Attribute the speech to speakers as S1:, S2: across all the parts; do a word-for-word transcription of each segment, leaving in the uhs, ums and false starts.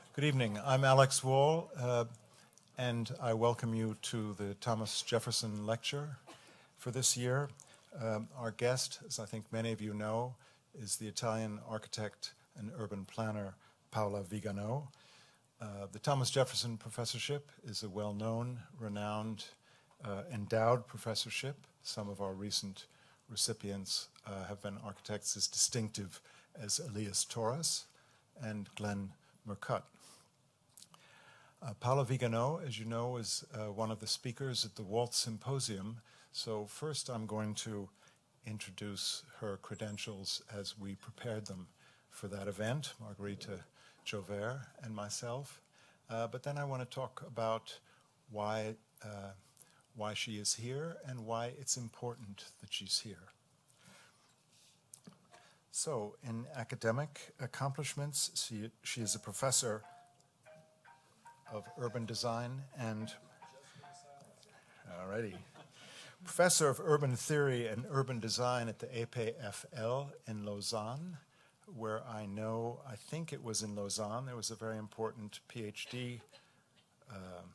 S1: Good evening. I'm Alex Wall, uh, and I welcome you to the Thomas Jefferson Lecture for this year. Um, our guest, as I think many of you know, is the Italian architect and urban planner Paola Vigano. Uh, the Thomas Jefferson Professorship is a well-known, renowned, uh, endowed professorship. Some of our recent recipients uh, have been architects as distinctive as Elias Torres and Glenn Murcutt. Uh, Paola Vigano, as you know, is uh, one of the speakers at the Waltz Symposium. So first I'm going to introduce her credentials as we prepared them for that event, Margarita Jover and myself. Uh, but then I want to talk about why, uh, why she is here and why it's important that she's here. So in academic accomplishments, she, she is a professor of urban design and, alrighty, professor of urban theory and urban design at the E P F L in Lausanne, where I know, I think it was in Lausanne, there was a very important PhD, uh,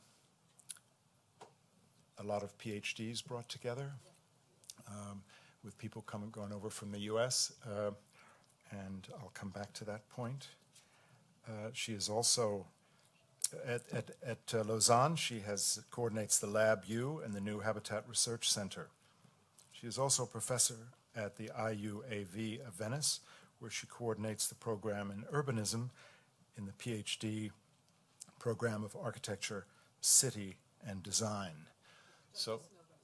S1: a lot of PhDs brought together um, with people coming, going over from the U S, uh, and I'll come back to that point. Uh, she is also At, at, at uh, Lausanne, she has coordinates the Lab U and the New Habitat Research Center. She is also a professor at the I U A V of Venice, where she coordinates the program in urbanism in the PhD program of architecture, city, and design. So,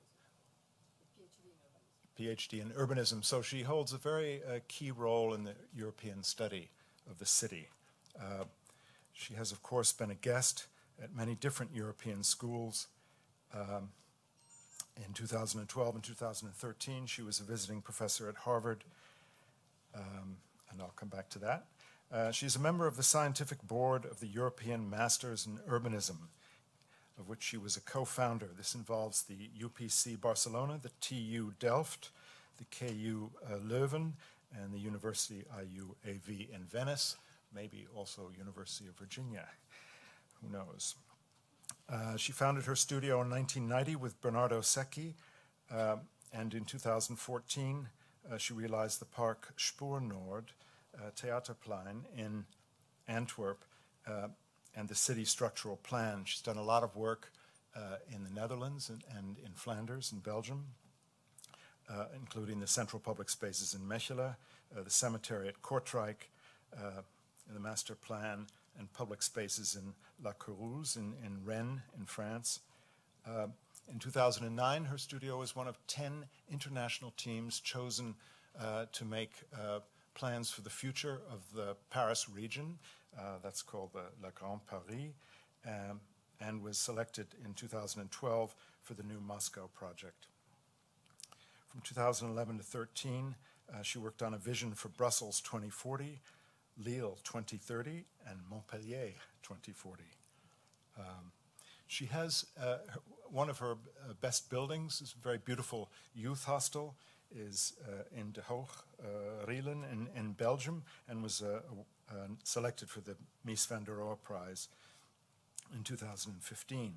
S1: PhD in urbanism. So she holds a very uh, key role in the European study of the city. Uh, She has, of course, been a guest at many different European schools. Um, in two thousand twelve and two thousand thirteen, she was a visiting professor at Harvard, um, and I'll come back to that. Uh, she's a member of the scientific board of the European Masters in Urbanism, of which she was a co-founder. This involves the U P C Barcelona, the T U Delft, the K U uh, Leuven, and the University I U A V in Venice, maybe also University of Virginia, who knows. Uh, she founded her studio in nineteen ninety with Bernardo Secchi, uh, and in two thousand fourteen uh, she realized the Park Spoornoord uh, Theaterplein in Antwerp uh, and the city structural plan. She's done a lot of work uh, in the Netherlands and, and in Flanders and Belgium, uh, including the central public spaces in Mechelen, uh, the cemetery at Kortrijk, uh, the master plan and public spaces in La Courouse in, in Rennes in France. Uh, in two thousand nine, her studio was one of ten international teams chosen uh, to make uh, plans for the future of the Paris region. Uh, that's called the Le Grand Paris, um, and was selected in two thousand twelve for the new Moscow project. From two thousand eleven to thirteen, uh, she worked on a vision for Brussels twenty forty, Lille twenty thirty, and Montpellier twenty forty. Um, she has uh, her, one of her uh, best buildings, is a very beautiful youth hostel, is uh, in De Hoog, uh, Rielen in, in Belgium, and was uh, uh, selected for the Mies van der Rohe Prize in two thousand fifteen.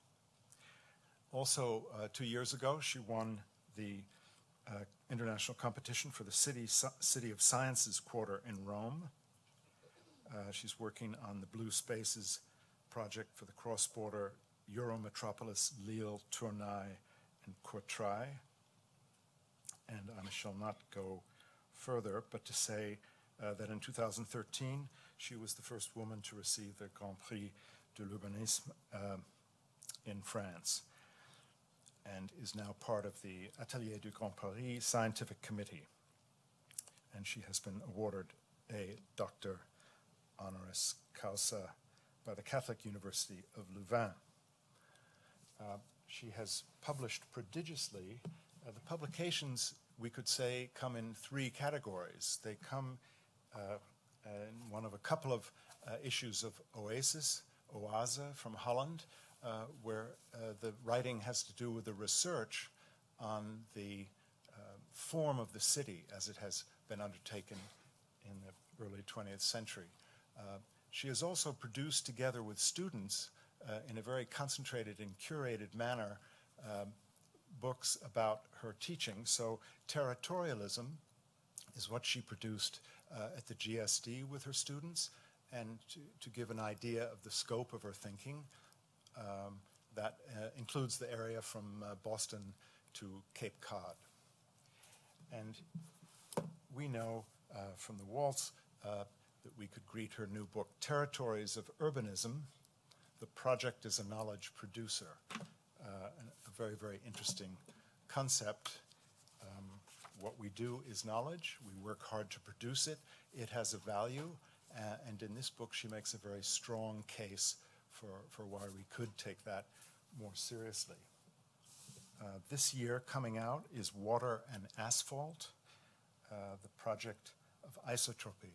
S1: Also, uh, two years ago, she won the uh, international competition for the City, City of Sciences Quarter in Rome. Uh, she's working on the Blue Spaces project for the cross-border Eurometropolis Lille, Tournai, and Courtrai. And I shall not go further, but to say uh, that in two thousand thirteen, she was the first woman to receive the Grand Prix de l'Urbanisme uh, in France, and is now part of the Atelier du Grand Paris Scientific Committee. And she has been awarded a Doctor Honoris Causa by the Catholic University of Louvain. Uh, she has published prodigiously. Uh, the publications, we could say, come in three categories. They come uh, in one of a couple of uh, issues of Oasis, Oase from Holland, uh, where uh, the writing has to do with the research on the uh, form of the city as it has been undertaken in the early twentieth century. Uh, She has also produced together with students uh, in a very concentrated and curated manner um, books about her teaching. So Territorialism is what she produced uh, at the G S D with her students, and to, to give an idea of the scope of her thinking, um, that uh, includes the area from uh, Boston to Cape Cod. And we know uh, from the Waltz uh, that we could greet her new book, Territories of Urbanism. The project is a knowledge producer. Uh, a very, very interesting concept. Um, what we do is knowledge. We work hard to produce it. It has a value. Uh, and in this book, she makes a very strong case for, for why we could take that more seriously. Uh, this year coming out is Water and Asphalt, uh, the project of isotropy.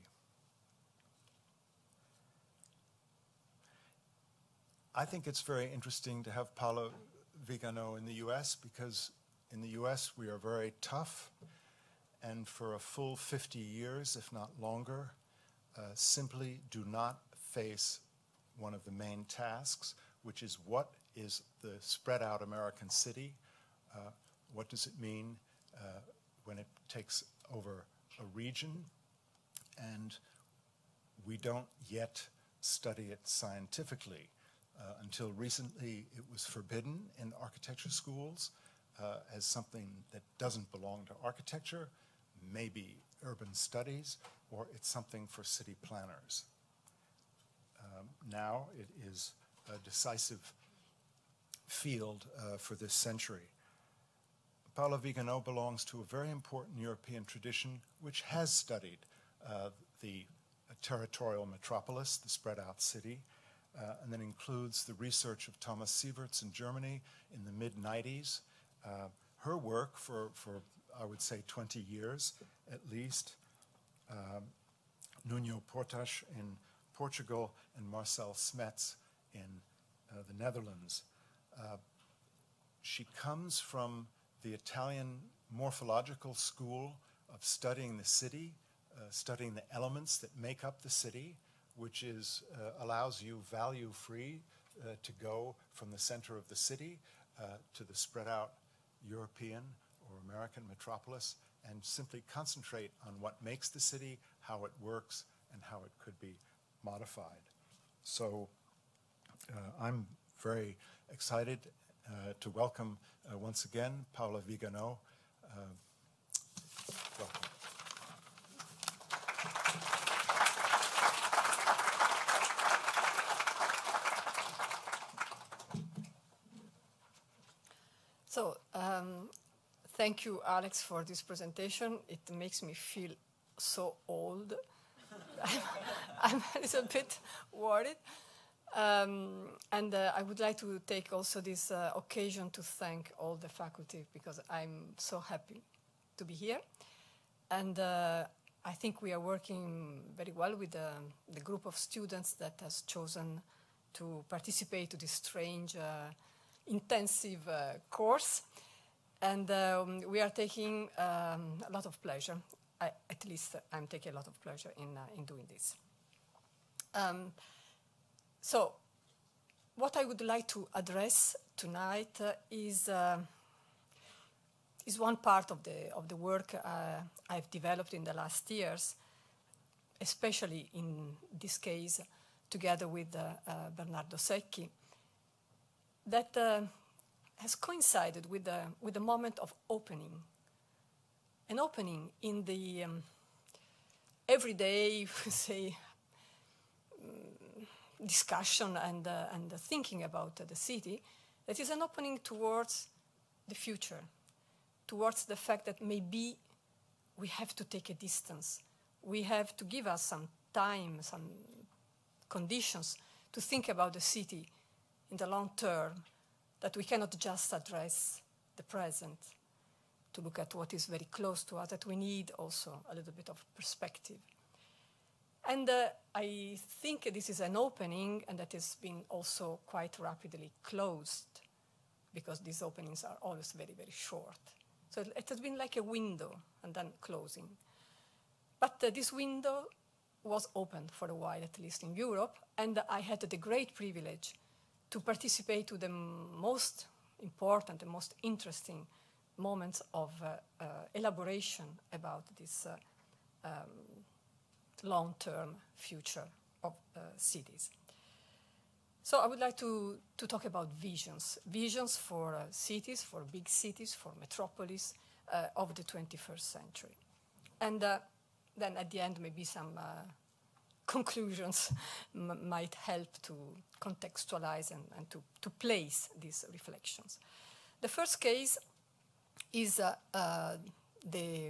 S1: I think it's very interesting to have Paula Vigano in the U S because in the U S we are very tough, and for a full fifty years, if not longer, uh, simply do not face one of the main tasks, which is what is the spread out American city? Uh, what does it mean uh, when it takes over a region? And we don't yet study it scientifically. Uh, until recently, it was forbidden in architecture schools uh, as something that doesn't belong to architecture, maybe urban studies, or it's something for city planners. Um, now it is a decisive field uh, for this century. Paula Vigano belongs to a very important European tradition which has studied uh, the uh, territorial metropolis, the spread out city, uh, and that includes the research of Thomas Sieverts in Germany in the mid nineties. Uh, her work for, for, I would say, twenty years at least, um, Nuno Portas in Portugal and Marcel Smets in uh, the Netherlands. Uh, she comes from the Italian morphological school of studying the city, uh, studying the elements that make up the city, which is, uh, allows you value-free uh, to go from the center of the city uh, to the spread out European or American metropolis, and simply concentrate on what makes the city, how it works, and how it could be modified. So uh, I'm very excited uh, to welcome uh, once again Paula Vigano. Uh, welcome.
S2: So, um, thank you, Alex, for this presentation. It makes me feel so old. I'm, I'm a little bit worried. Um, and uh, I would like to take also this uh, occasion to thank all the faculty, because I'm so happy to be here. And uh, I think we are working very well with the, the group of students that has chosen to participate to this strange, uh, intensive uh, course. And um, we are taking um, a lot of pleasure. I, at least I'm taking a lot of pleasure in, uh, in doing this. Um, so what I would like to address tonight uh, is, uh, is one part of the, of the work uh, I've developed in the last years, especially in this case, together with uh, uh, Bernardo Secchi, that uh, has coincided with the, with the moment of opening. An opening in the um, everyday, say, um, discussion and, uh, and uh, thinking about uh, the city, that is an opening towards the future, towards the fact that maybe we have to take a distance. We have to give us some time, some conditions to think about the city in the long term, that we cannot just address the present, to look at what is very close to us, that we need also a little bit of perspective. And uh, I think this is an opening, and that has been also quite rapidly closed, because these openings are always very, very short. So it has been like a window and then closing. But uh, this window was open for a while, at least in Europe, and I had the great privilege to participate to the most important and most interesting moments of uh, uh, elaboration about this uh, um, long-term future of uh, cities. So I would like to, to talk about visions, visions for uh, cities, for big cities, for metropolis uh, of the twenty-first century. And uh, then at the end, maybe some uh, conclusions m might help to contextualize and, and to, to place these reflections. The first case is uh, uh, the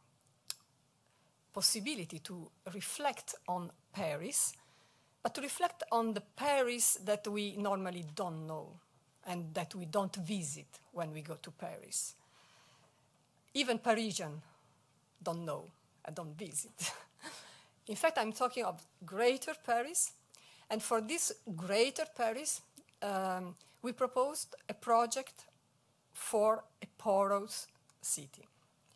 S2: possibility to reflect on Paris, but to reflect on the Paris that we normally don't know and that we don't visit when we go to Paris. Even Parisians don't know and don't visit. In fact, I'm talking of Greater Paris, and for this Greater Paris, um, we proposed a project for a porous city.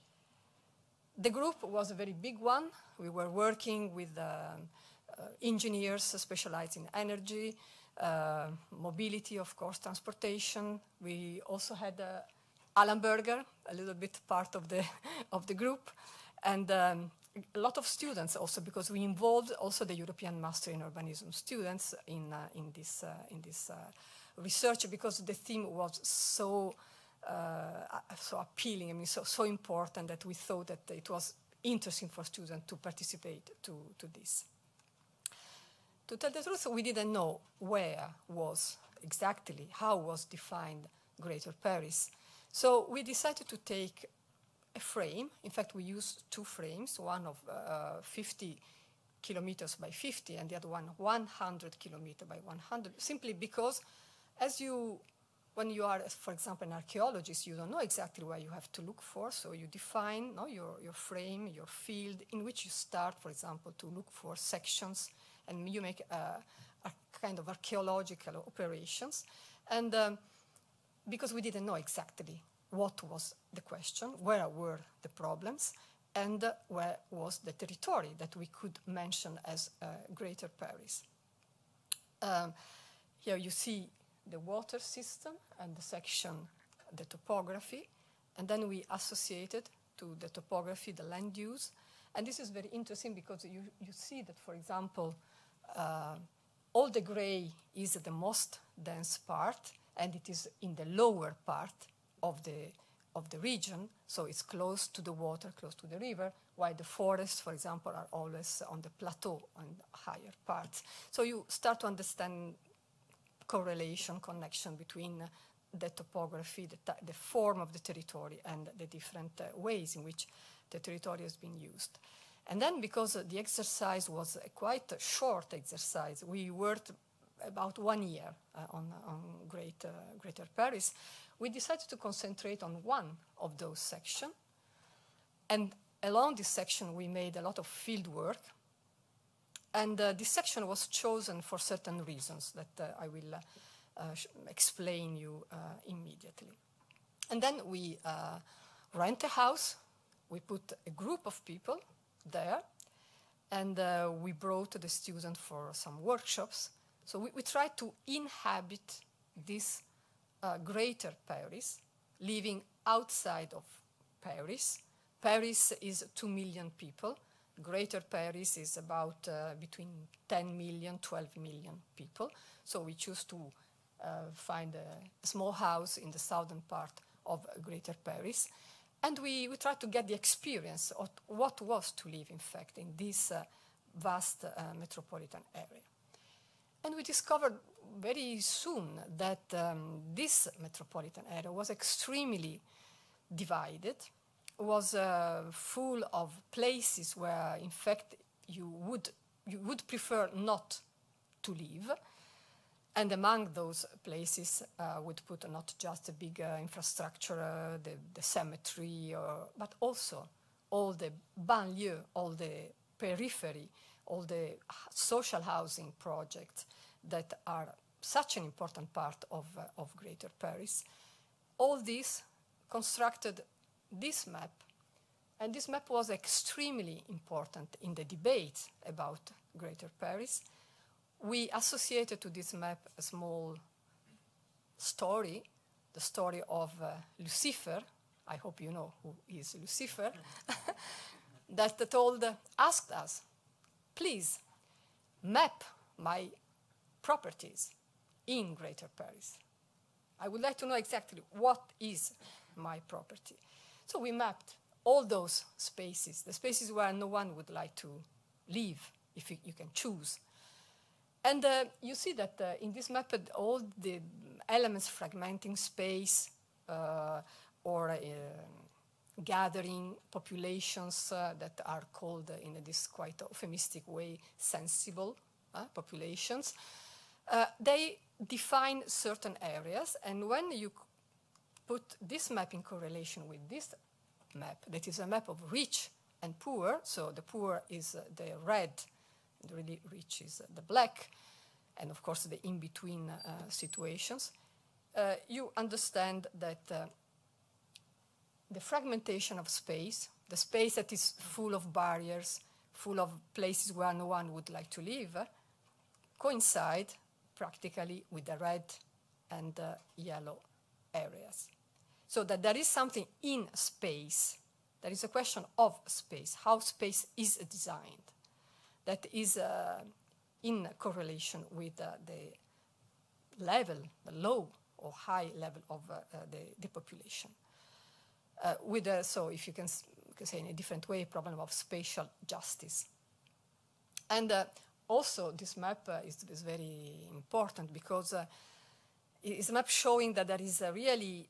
S2: The group was a very big one. We were working with uh, uh, engineers specialized in energy, uh, mobility, of course, transportation. We also had uh, Alan Berger, a little bit part of the, of the group, and um, a lot of students also, because we involved also the European Master in Urbanism students in, uh, in this, uh, in this uh, research, because the theme was so Uh, so appealing, I mean, so, so important that we thought that it was interesting for students to participate to, to this. To tell the truth, we didn't know where was exactly, how was defined Greater Paris. So we decided to take a frame. In fact, we used two frames, one of uh, fifty kilometers by fifty and the other one one hundred kilometers by one hundred, simply because as you when you are, for example, an archaeologist, you don't know exactly where you have to look for, so you define no, your, your frame, your field, in which you start, for example, to look for sections, and you make a, a kind of archaeological operations. And um, because we didn't know exactly what was the question, where were the problems, and uh, where was the territory that we could mention as uh, Greater Paris. Um, here you see the water system and the section, the topography, and then we associated to the topography the land use. And this is very interesting because you, you see that, for example, uh, all the gray is the most dense part, and it is in the lower part of the, of the region, so it's close to the water, close to the river, while the forests, for example, are always on the plateau, on higher parts. So you start to understand correlation, connection between uh, the topography, the, the form of the territory, and the different uh, ways in which the territory has been used. And then, because uh, the exercise was a quite a short exercise, we worked about one year uh, on, on great, uh, Greater Paris, we decided to concentrate on one of those sections. And along this section, we made a lot of field work. And uh, this section was chosen for certain reasons that uh, I will uh, uh, explain you uh, immediately. And then we uh, rent a house, we put a group of people there, and uh, we brought the students for some workshops. So we, we tried to inhabit this uh, Greater Paris, living outside of Paris. Paris is two million people. Greater Paris is about uh, between ten million, twelve million people. So we choose to uh, find a small house in the southern part of Greater Paris. And we, we try to get the experience of what was to live, in fact, in this uh, vast uh, metropolitan area. And we discovered very soon that um, this metropolitan area was extremely divided, was uh, full of places where, in fact, you would, you would prefer not to live. And among those places uh, would put not just a big uh, infrastructure, uh, the, the cemetery, or, but also all the banlieue, all the periphery, all the social housing projects that are such an important part of, uh, of Greater Paris. All this constructed this map And this map was extremely important in the debate about Greater Paris. We associated to this map a small story, the story of uh, Lucifer. I hope you know who is Lucifer. That told, uh, asked us, please map my properties in Greater Paris. I would like to know exactly what is my property. So we mapped all those spaces, the spaces where no one would like to live, if you, you can choose. And uh, you see that uh, in this map, uh, all the elements fragmenting space uh, or uh, gathering populations uh, that are called, uh, in this quite euphemistic way, sensible uh, populations, uh, they define certain areas. And when you put this map in correlation with this map, that is a map of rich and poor, so the poor is uh, the red, the really rich is uh, the black, and of course the in-between uh, situations, uh, you understand that uh, the fragmentation of space, the space that is full of barriers, full of places where no one would like to live, uh, coincide practically with the red and uh, yellow areas. So that there is something in space, there is a question of space, how space is designed, that is uh, in correlation with uh, the level, the low or high level of uh, uh, the, the population. Uh, with uh, so if you can, you can say in a different way, problem of spatial justice. And uh, also this map uh, is, is very important because uh, it's a map showing that there is a really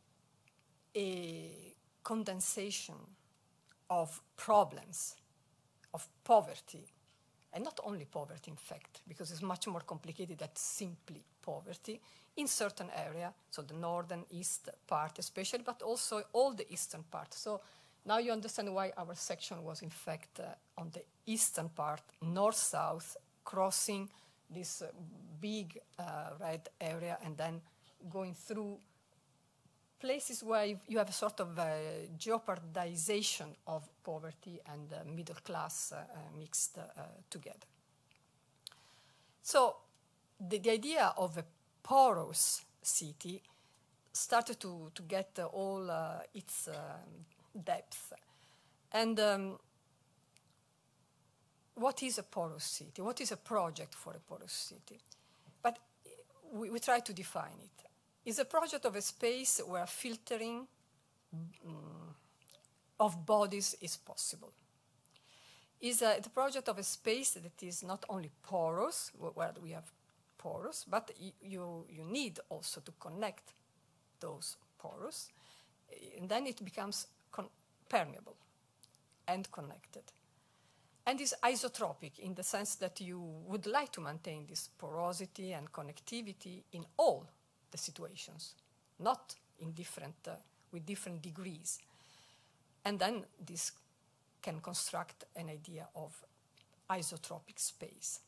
S2: a condensation of problems, of poverty, and not only poverty in fact, because it's much more complicated than simply poverty, in certain area, so the northern east part especially, but also all the eastern part. So now you understand why our section was in fact uh, on the eastern part, north-south, crossing this uh, big uh, red area and then going through places where you have a sort of uh, jeopardization of poverty and uh, middle class uh, uh, mixed uh, together. So the, the idea of a porous city started to, to get uh, all uh, its uh, depth. And um, what is a porous city? What is a project for a porous city? But we, we try to define it. It's a project of a space where filtering mm, of bodies is possible. It's a, the project of a space that is not only porous, where we have porous, but you, you need also to connect those porous, and then it becomes permeable and connected. And is isotropic in the sense that you would like to maintain this porosity and connectivity in all the situations, not in different, uh, with different degrees. And then this can construct an idea of isotropic space.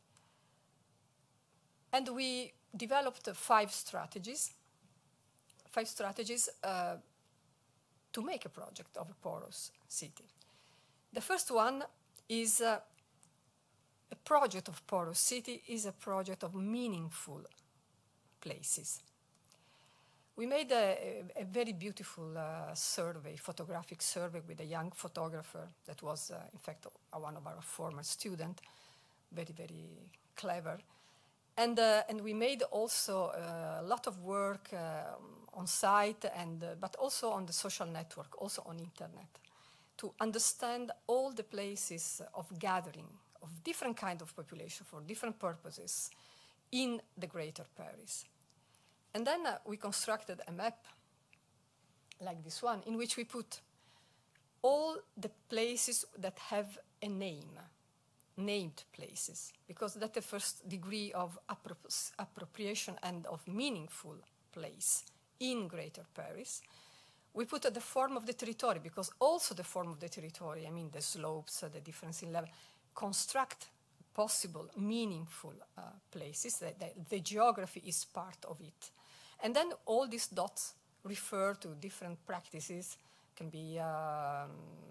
S2: And we developed uh, five strategies, five strategies uh, to make a project of a porous city. The first one is uh, a project of porous city is a project of meaningful places. We made a, a, a very beautiful uh, survey, photographic survey with a young photographer that was, uh, in fact, uh, one of our former students, very, very clever. And, uh, and we made also uh, a lot of work uh, on site, and, uh, but also on the social network, also on internet, to understand all the places of gathering of different kind of population for different purposes in the Greater Paris. And then uh, we constructed a map like this one, in which we put all the places that have a name, named places, because that's the first degree of appro- appropriation and of meaningful place in Greater Paris. We put uh, the form of the territory, because also the form of the territory, I mean the slopes, uh, the difference in level, construct possible, meaningful uh, places. The, the, the geography is part of it. And then all these dots refer to different practices, can be um,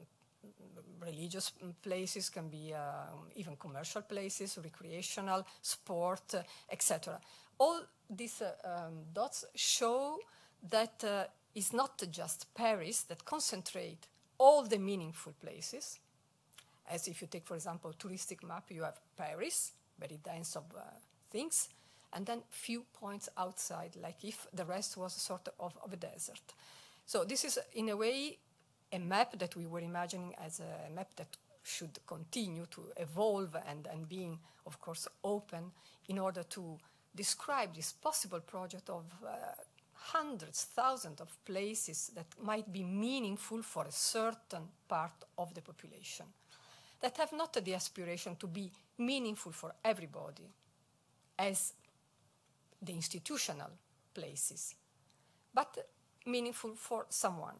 S2: religious places, can be um, even commercial places, recreational, sport, uh, et cetera. All these uh, um, dots show that uh, it's not just Paris that concentrate all the meaningful places. As if you take, for example, a touristic map, you have Paris, very dense of uh, things, and then few points outside, like if the rest was a sort of, of a desert. So this is, in a way, a map that we were imagining as a map that should continue to evolve and, and being, of course, open in order to describe this possible project of uh, hundreds, thousands of places that might be meaningful for a certain part of the population, that have not the aspiration to be meaningful for everybody as the institutional places, but meaningful for someone.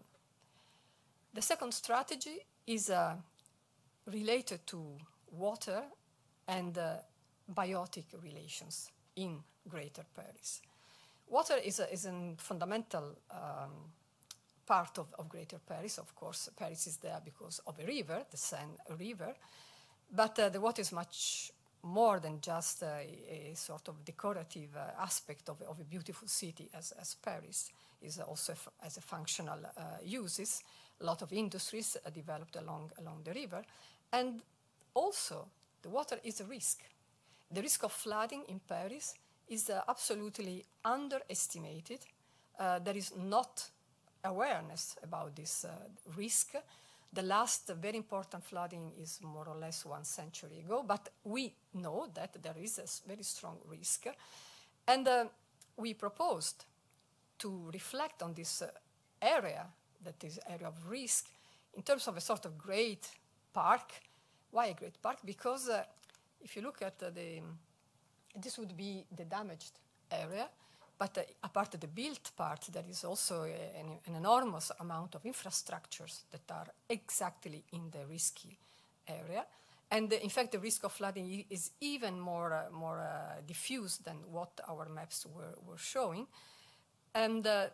S2: The second strategy is uh, related to water and uh, biotic relations in Greater Paris. Water is a, is a fundamental um, part of, of Greater Paris. Of course, Paris is there because of a river, the Seine River, but uh, the water is much more than just uh, a, a sort of decorative uh, aspect of, of a beautiful city as, as Paris is also f as a functional uh, uses. A lot of industries uh, developed along, along the river. And also, the water is a risk. The risk of flooding in Paris is uh, absolutely underestimated. Uh, there is not awareness about this uh, risk. The last uh, very important flooding is more or less one century ago, but we know that there is a very strong risk. And uh, we proposed to reflect on this uh, area, that is area of risk, in terms of a sort of great park. Why a great park? Because uh, if you look at uh, the, this would be the damaged area, but uh, apart of the built part, there is also a, an, an enormous amount of infrastructures that are exactly in the risky area. And uh, in fact, the risk of flooding is even more, uh, more uh, diffuse than what our maps were, were showing. And uh,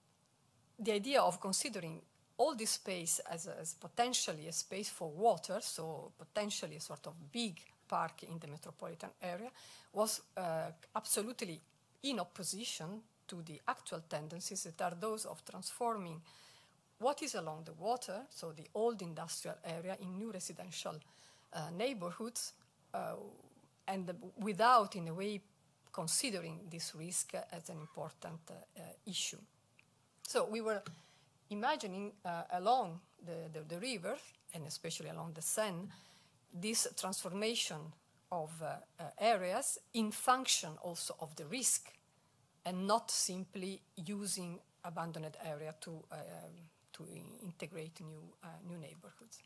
S2: the idea of considering all this space as, a, as potentially a space for water, so potentially a sort of big park in the metropolitan area, was uh, absolutely in opposition to the actual tendencies that are those of transforming what is along the water, so the old industrial area, in new residential uh, neighborhoods, uh, and without, in a way, considering this risk as an important uh, uh, issue. So we were imagining uh, along the, the, the river, and especially along the Seine, this transformation of uh, uh, areas in function also of the risk, and not simply using abandoned area to, uh, to integrate new, uh, new neighborhoods.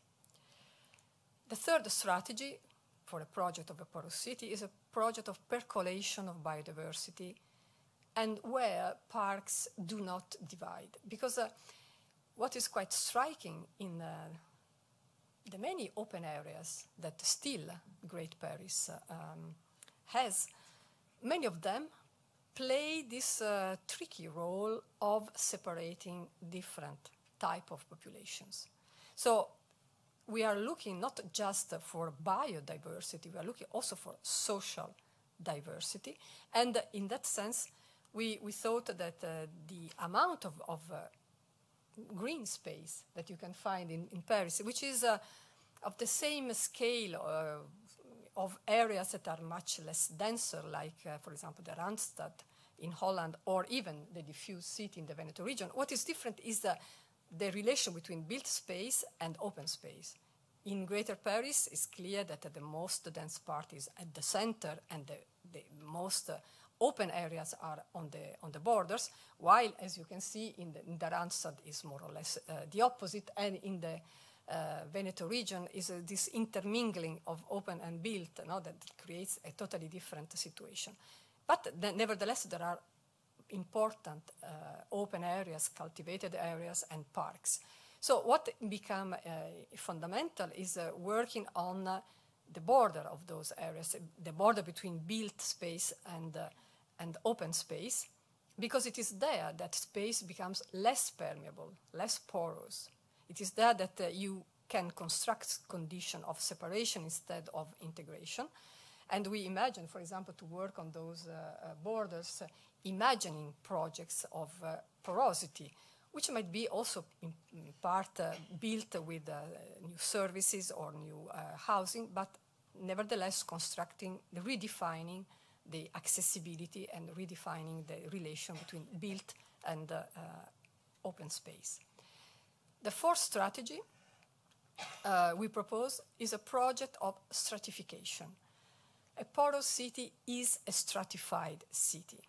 S2: The third strategy for a project of a porous city is a project of percolation of biodiversity, and where parks do not divide. Because uh, what is quite striking in uh, the many open areas that still Great Paris uh, um, has, many of them play this uh, tricky role of separating different type of populations. So we are looking not just for biodiversity, we are looking also for social diversity. And uh, in that sense, we, we thought that uh, the amount of, of uh, green space that you can find in, in Paris, which is uh, of the same scale uh, of areas that are much less denser, like, uh, for example, the Randstad in Holland, or even the diffuse city in the Veneto region. What is different is the, the relation between built space and open space. In Greater Paris, it's clear that uh, the most dense part is at the center, and the, the most uh, open areas are on the, on the borders, while, as you can see, in the, in the Randstad is more or less uh, the opposite, and in the uh, Veneto region is uh, this intermingling of open and built, you know, that creates a totally different situation. But then, nevertheless, there are important uh, open areas, cultivated areas, and parks. So what become uh, fundamental is uh, working on uh, the border of those areas, the border between built space and, uh, and open space, because it is there that space becomes less permeable, less porous. It is there that uh, you can construct condition of separation instead of integration. And we imagine, for example, to work on those uh, uh, borders, uh, imagining projects of uh, porosity, which might be also in, in part uh, built with uh, new services or new uh, housing, but nevertheless constructing, the redefining the accessibility and redefining the relation between built and uh, uh, open space. The fourth strategy uh, we propose is a project of stratification. A porous city is a stratified city.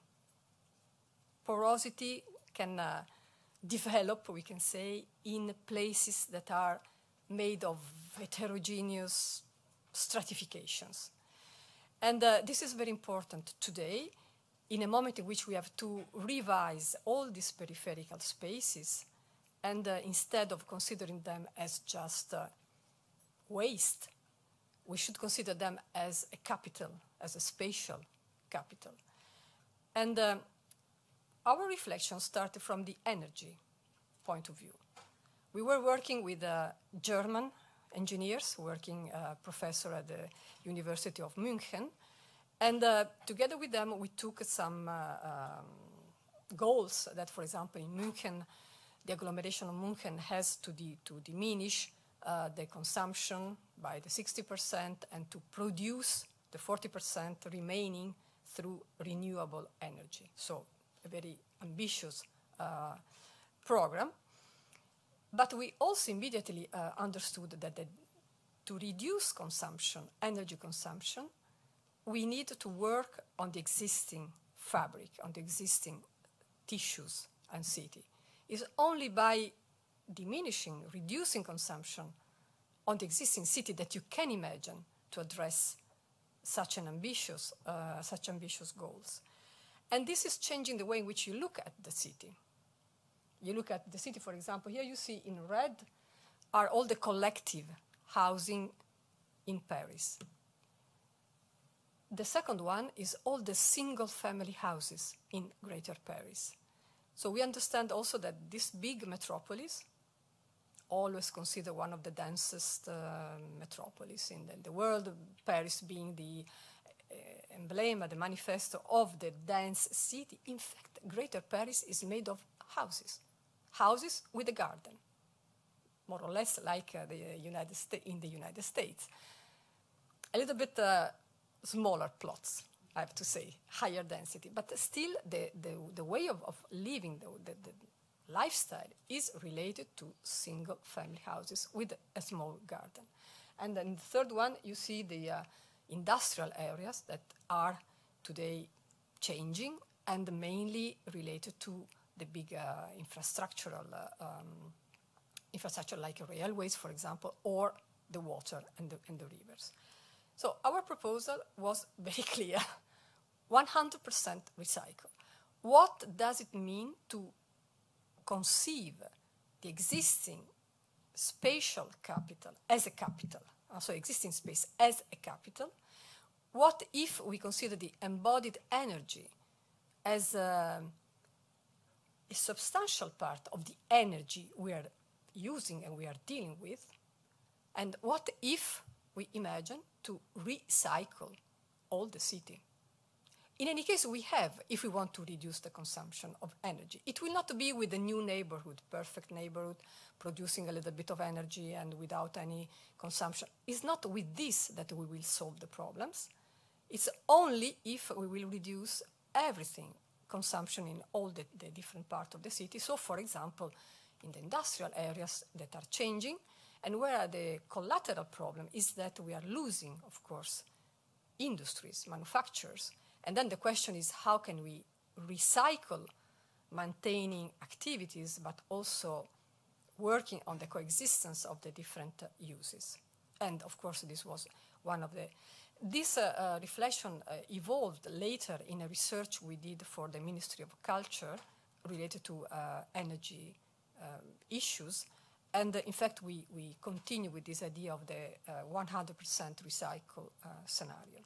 S2: Porosity can uh, develop, we can say, in places that are made of heterogeneous stratifications. And uh, this is very important today, in a moment in which we have to revise all these peripheral spaces, and uh, instead of considering them as just uh, waste, we should consider them as a capital, as a spatial capital. And uh, our reflection started from the energy point of view. We were working with uh, German engineers, working uh, professor at the University of München, and uh, together with them we took some uh, um, goals that, for example, in München, the agglomeration of München has to, de to diminish uh, the consumption by the sixty percent and to produce the forty percent remaining through renewable energy. So a very ambitious uh, program. But we also immediately uh, understood that the, to reduce consumption, energy consumption, we need to work on the existing fabric, on the existing tissues and city. It's only by diminishing, reducing consumption on the existing city that you can imagine to address such an ambitious, uh, such ambitious goals. And this is changing the way in which you look at the city. You look at the city, for example, here you see in red are all the collective housing in Paris. The second one is all the single-family houses in Greater Paris. So we understand also that this big metropolis, always considered one of the densest uh, metropolis in the, the world, Paris being the uh, emblem, the manifesto of the dense city. In fact, Greater Paris is made of houses, houses with a garden, more or less like uh, the United States, in the United States. A little bit uh, smaller plots, I have to say, higher density, but still the, the, the way of, of living, the, the, the lifestyle is related to single family houses with a small garden. And then the third one, you see the uh, industrial areas that are today changing and mainly related to the big uh, infrastructural uh, um, infrastructure like railways, for example, or the water and the, and the rivers. So our proposal was very clear, one hundred percent recycle. What does it mean to conceive the existing spatial capital as a capital, also existing space as a capital? What if we consider the embodied energy as a, a substantial part of the energy we are using and we are dealing with? And what if we imagine to recycle all the city? In any case, we have, if we want to reduce the consumption of energy. It will not be with a new neighborhood, perfect neighborhood, producing a little bit of energy and without any consumption. It's not with this that we will solve the problems. It's only if we will reduce everything, consumption in all the, the different parts of the city. So, for example, in the industrial areas that are changing, and where the collateral problem is that we are losing, of course, industries, manufacturers. And then the question is, how can we recycle maintaining activities, but also working on the coexistence of the different uh, uses? And of course, this was one of the... This uh, uh, reflection uh, evolved later in a research we did for the Ministry of Culture related to uh, energy um, issues. And uh, in fact, we, we continue with this idea of the uh, one hundred percent recycle uh, scenario.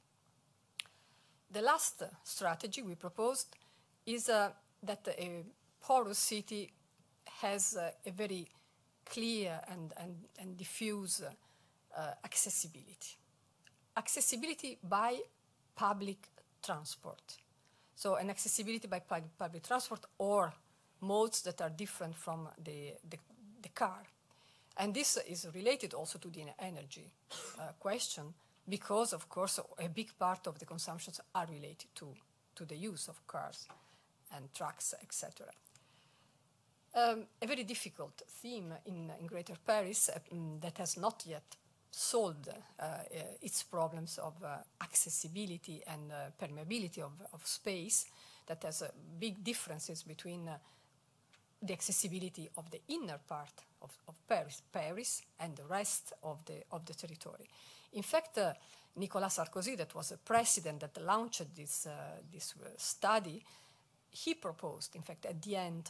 S2: The last uh, strategy we proposed is uh, that a porous city has uh, a very clear and, and, and diffuse uh, accessibility. Accessibility by public transport. So an accessibility by public, public transport or modes that are different from the, the, the car. And this is related also to the energy uh, question, because, of course, a big part of the consumptions are related to, to the use of cars and trucks, et cetera. Um, a very difficult theme in, in Greater Paris uh, mm, that has not yet solved uh, uh, its problems of uh, accessibility and uh, permeability of, of space, that has uh, big differences between uh, the accessibility of the inner part of, of Paris, Paris and the rest of the, of the territory. In fact, uh, Nicolas Sarkozy, that was a president that launched this, uh, this uh, study, he proposed, in fact, at the end,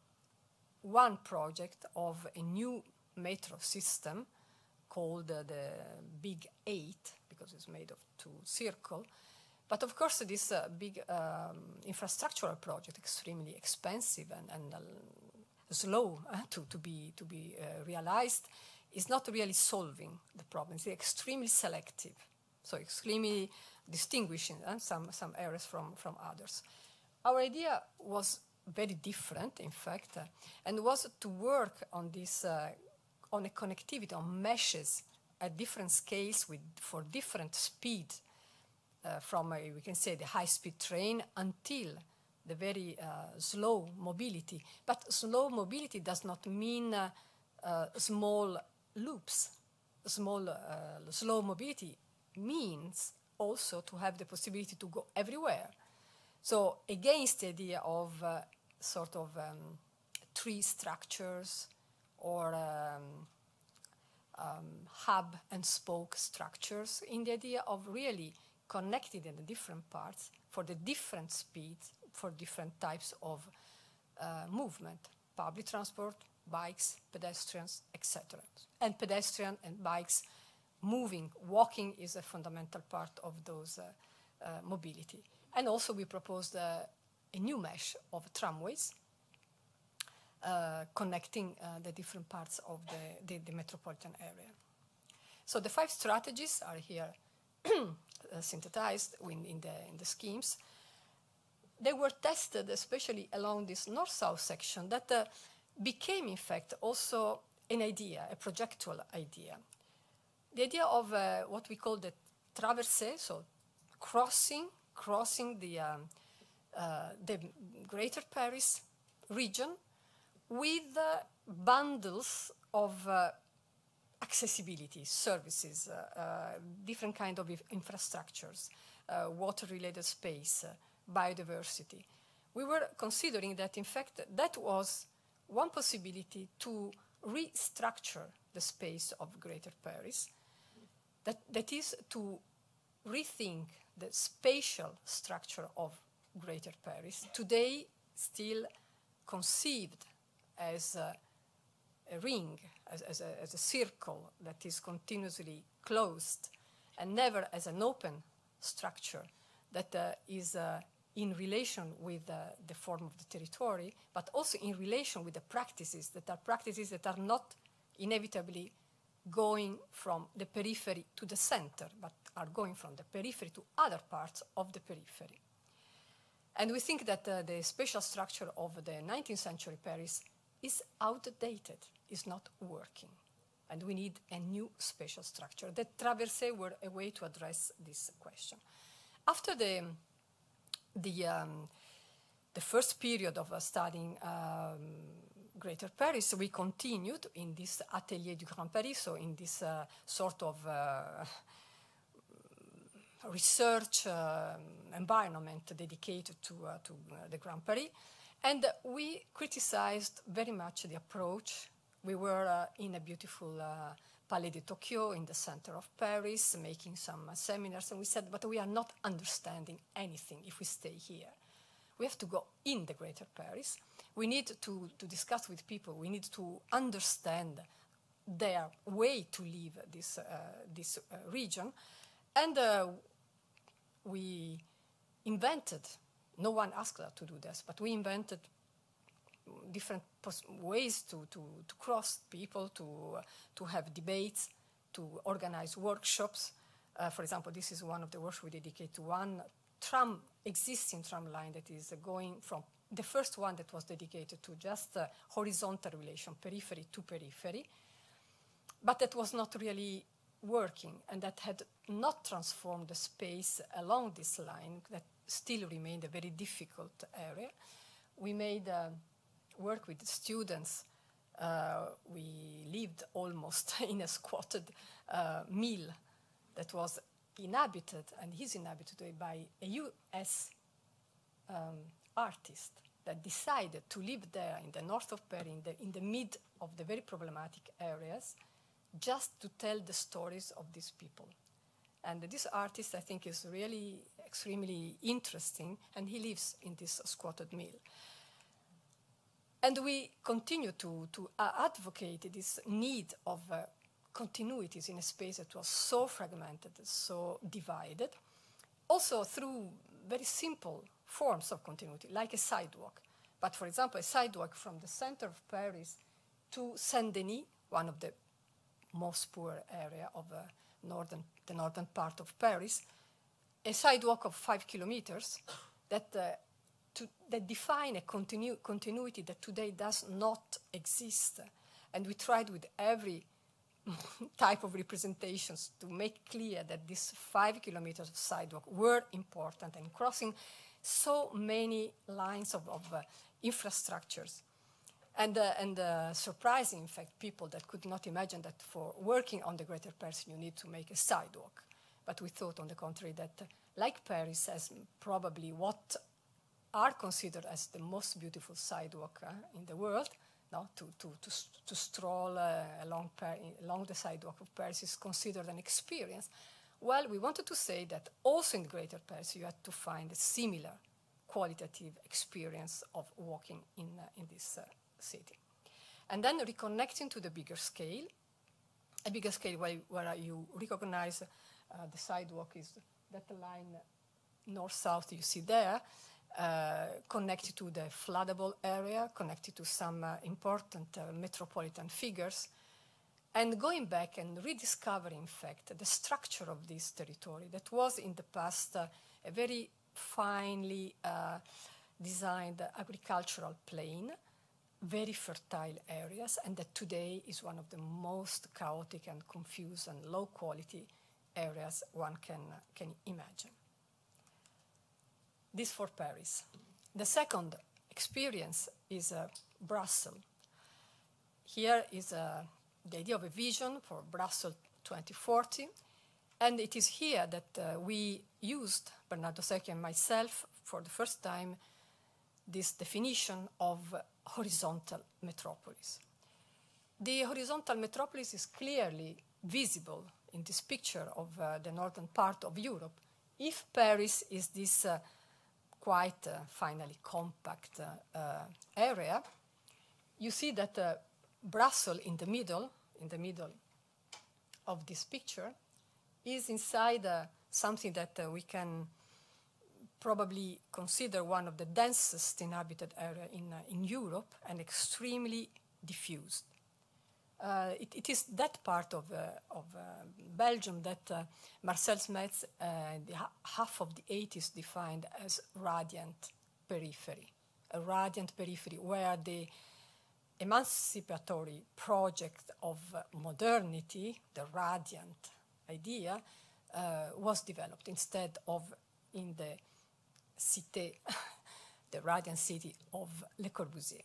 S2: one project of a new metro system called uh, the Big Eight, because it's made of two circles. But of course, this uh, big um, infrastructural project, extremely expensive and, and uh, slow uh, to, to be, to be uh, realized, is not really solving the problem. It's extremely selective, so extremely distinguishing uh, some, some areas from, from others. Our idea was very different, in fact, uh, and was to work on this, uh, on a connectivity, on meshes at different scales with, for different speeds, uh, from, uh, we can say, the high-speed train until the very uh, slow mobility. But slow mobility does not mean uh, uh, small loops. Small, uh, slow mobility means also to have the possibility to go everywhere. So against the idea of uh, sort of um, tree structures or um, um, hub and spoke structures, in the idea of really connected in the different parts for the different speeds, for different types of uh, movement, public transport, bikes, pedestrians, et cetera. And pedestrian and bikes moving, walking is a fundamental part of those uh, uh, mobility. And also we proposed uh, a new mesh of tramways uh, connecting uh, the different parts of the, the, the metropolitan area. So the five strategies are here uh, synthesized in, in, the, in the schemes. They were tested especially along this north-south section that uh, became, in fact, also an idea, a projectual idea. The idea of uh, what we call the traversée, so crossing, crossing the, um, uh, the Greater Paris region with uh, bundles of uh, accessibility services, uh, uh, different kind of infrastructures, uh, water-related space, uh, biodiversity. We were considering that, in fact, that was one possibility to restructure the space of Greater Paris, that, that is to rethink the spatial structure of Greater Paris, today still conceived as a, a ring, as, as, a, as a circle that is continuously closed, and never as an open structure that uh, is uh, in relation with uh, the form of the territory, but also in relation with the practices that are practices that are not inevitably going from the periphery to the center, but are going from the periphery to other parts of the periphery. And we think that uh, the spatial structure of the nineteenth century Paris is outdated, is not working. And we need a new spatial structure. The traversées were a way to address this question. After the, the, um, the first period of uh, studying um, Greater Paris, we continued in this Atelier du Grand Paris, so in this uh, sort of uh, research uh, environment dedicated to, uh, to uh, the Grand Paris. And we criticized very much the approach. We were uh, in a beautiful uh, Palais de Tokyo in the center of Paris, making some uh, seminars, and we said, but we are not understanding anything if we stay here. We have to go in the Greater Paris. We need to, to discuss with people. We need to understand their way to live this, uh, this uh, region. And uh, we invented, no one asked us to do this, but we invented different ways to, to, to cross people, to, uh, to have debates, to organize workshops. Uh, for example, this is one of the workshops we dedicate to one tram, existing tram line that is uh, going from the first one that was dedicated to just uh, horizontal relation, periphery to periphery, but that was not really working, and that had not transformed the space along this line that still remained a very difficult area. We made uh, work with students. Uh, we lived almost in a squatted uh, mill that was inhabited and is inhabited by a U S um, artist that decided to live there in the north of Paris, in the, in the mid of the very problematic areas, just to tell the stories of these people. And this artist, I think, is really extremely interesting, and he lives in this squatted mill. And we continue to, to uh, advocate this need of uh, continuities in a space that was so fragmented, so divided, also through very simple forms of continuity, like a sidewalk. But for example, a sidewalk from the center of Paris to Saint-Denis, one of the most poor area of uh, northern, the northern part of Paris, a sidewalk of five kilometers that, uh, to, that define a continu continuity that today does not exist. And we tried with every type of representations to make clear that these five kilometers of sidewalk were important and crossing so many lines of, of uh, infrastructures. And, uh, and uh, surprising, in fact, people that could not imagine that for working on the Greater Paris you need to make a sidewalk. But we thought, on the contrary, that uh, like Paris has probably what are considered as the most beautiful sidewalk uh, in the world, no, to, to, to, to stroll uh, along, along the sidewalk of Paris is considered an experience. Well, we wanted to say that also in the Greater Paris you had to find a similar qualitative experience of walking in, uh, in this uh, city. And then reconnecting to the bigger scale, a bigger scale where, where you recognize uh, the sidewalk is that line north-south you see there, uh, connected to the floodable area, connected to some uh, important uh, metropolitan figures, and going back and rediscovering, in fact, the structure of this territory that was in the past uh, a very finely uh, designed agricultural plain, very fertile areas, and that today is one of the most chaotic and confused and low-quality areas one can, uh, can imagine. This for Paris. The second experience is uh, Brussels. Here is uh, the idea of a vision for Brussels twenty forty, and it is here that uh, we used, Bernardo Secchi and myself, for the first time, this definition of uh, horizontal metropolis. The horizontal metropolis is clearly visible in this picture of uh, the northern part of Europe. If Paris is this uh, quite uh, finally compact uh, uh, area, you see that uh, Brussels in the middle, in the middle of this picture, is inside uh, something that uh, we can probably consider one of the densest inhabited area in, uh, in Europe and extremely diffused. Uh, it, it is that part of, uh, of uh, Belgium that uh, Marcel Smets, uh, the ha half of the eighties, defined as radiant periphery, a radiant periphery where the emancipatory project of uh, modernity, the radiant idea, uh, was developed instead of in the cité, the radiant city of Le Corbusier.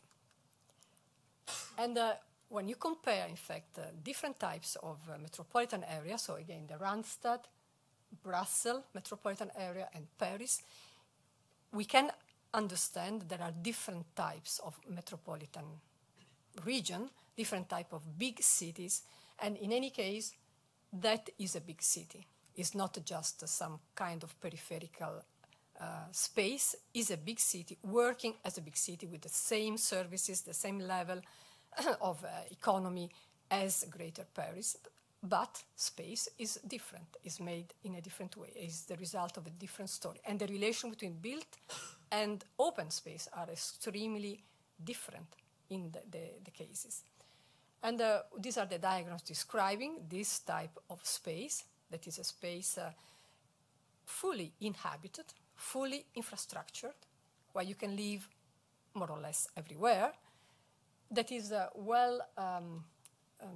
S2: And uh, when you compare, in fact, uh, different types of uh, metropolitan areas, so again, the Randstad, Brussels metropolitan area, and Paris, we can understand there are different types of metropolitan region, different type of big cities, and in any case, that is a big city. It's not just uh, some kind of peripheral uh, space, it's a big city, working as a big city with the same services, the same level of uh, economy as Greater Paris, but space is different, is made in a different way, is the result of a different story. And the relation between built and open space are extremely different in the, the, the cases. And uh, these are the diagrams describing this type of space, that is a space uh, fully inhabited, fully infrastructured, where you can live more or less everywhere, that is uh, well, um, um,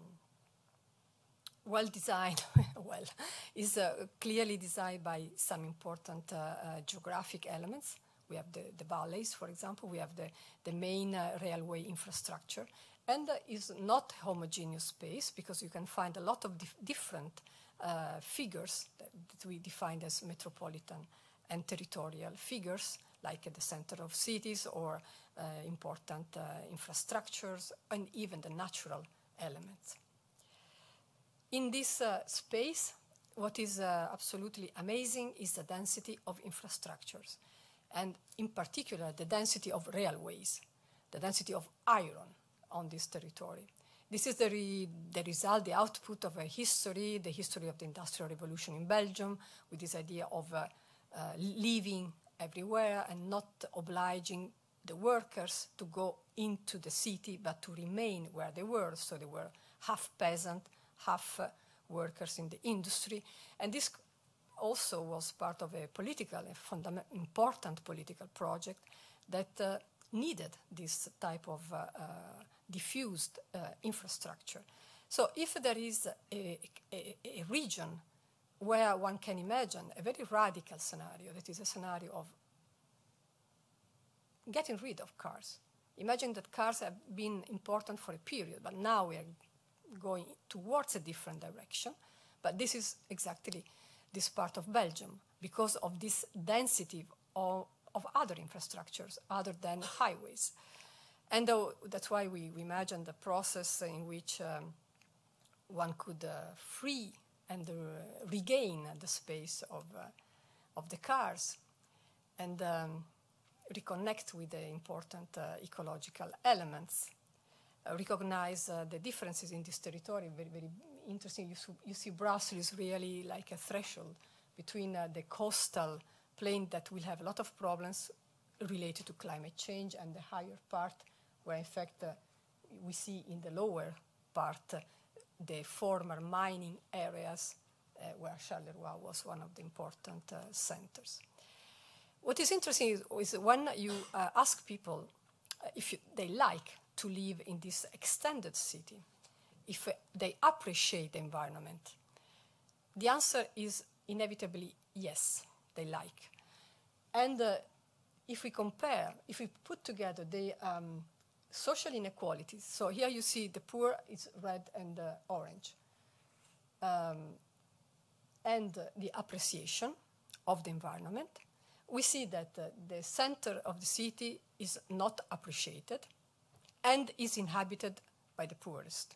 S2: well designed, well, is uh, clearly designed by some important uh, uh, geographic elements. We have the, the valleys, for example, we have the, the main uh, railway infrastructure, and uh, is not homogeneous space because you can find a lot of dif different uh, figures that, that we define as metropolitan and territorial figures, like at the center of cities or uh, important uh, infrastructures and even the natural elements. In this uh, space, what is uh, absolutely amazing is the density of infrastructures, and in particular the density of railways, the density of iron on this territory. This is the, re the result, the output of a history, the history of the Industrial Revolution in Belgium, with this idea of uh, uh, living everywhere and not obliging the workers to go into the city, but to remain where they were. So they were half peasant, half uh, workers in the industry. And this also was part of a political, a fundamental, important political project that uh, needed this type of uh, uh, diffused uh, infrastructure. So if there is a, a, a region where one can imagine a very radical scenario, that is a scenario of getting rid of cars. Imagine that cars have been important for a period, but now we are going towards a different direction. But this is exactly this part of Belgium, because of this density of, of other infrastructures other than highways. And uh, that's why we, we imagine the process in which um, one could uh, free and uh, regain the space of, uh, of the cars and um, reconnect with the important uh, ecological elements, uh, recognize uh, the differences in this territory. Very, very interesting. You, su you see Brussels is really like a threshold between uh, the coastal plain that will have a lot of problems related to climate change and the higher part, where in fact uh, we see in the lower part uh, the former mining areas uh, where Charleroi was one of the important uh, centers. What is interesting is, is when you uh, ask people uh, if you, they like to live in this extended city, if uh, they appreciate the environment, the answer is inevitably yes, they like. And uh, if we compare, if we put together the um, social inequalities, so here you see the poor is red and uh, orange, um, and uh, the appreciation of the environment, we see that uh, the center of the city is not appreciated and is inhabited by the poorest.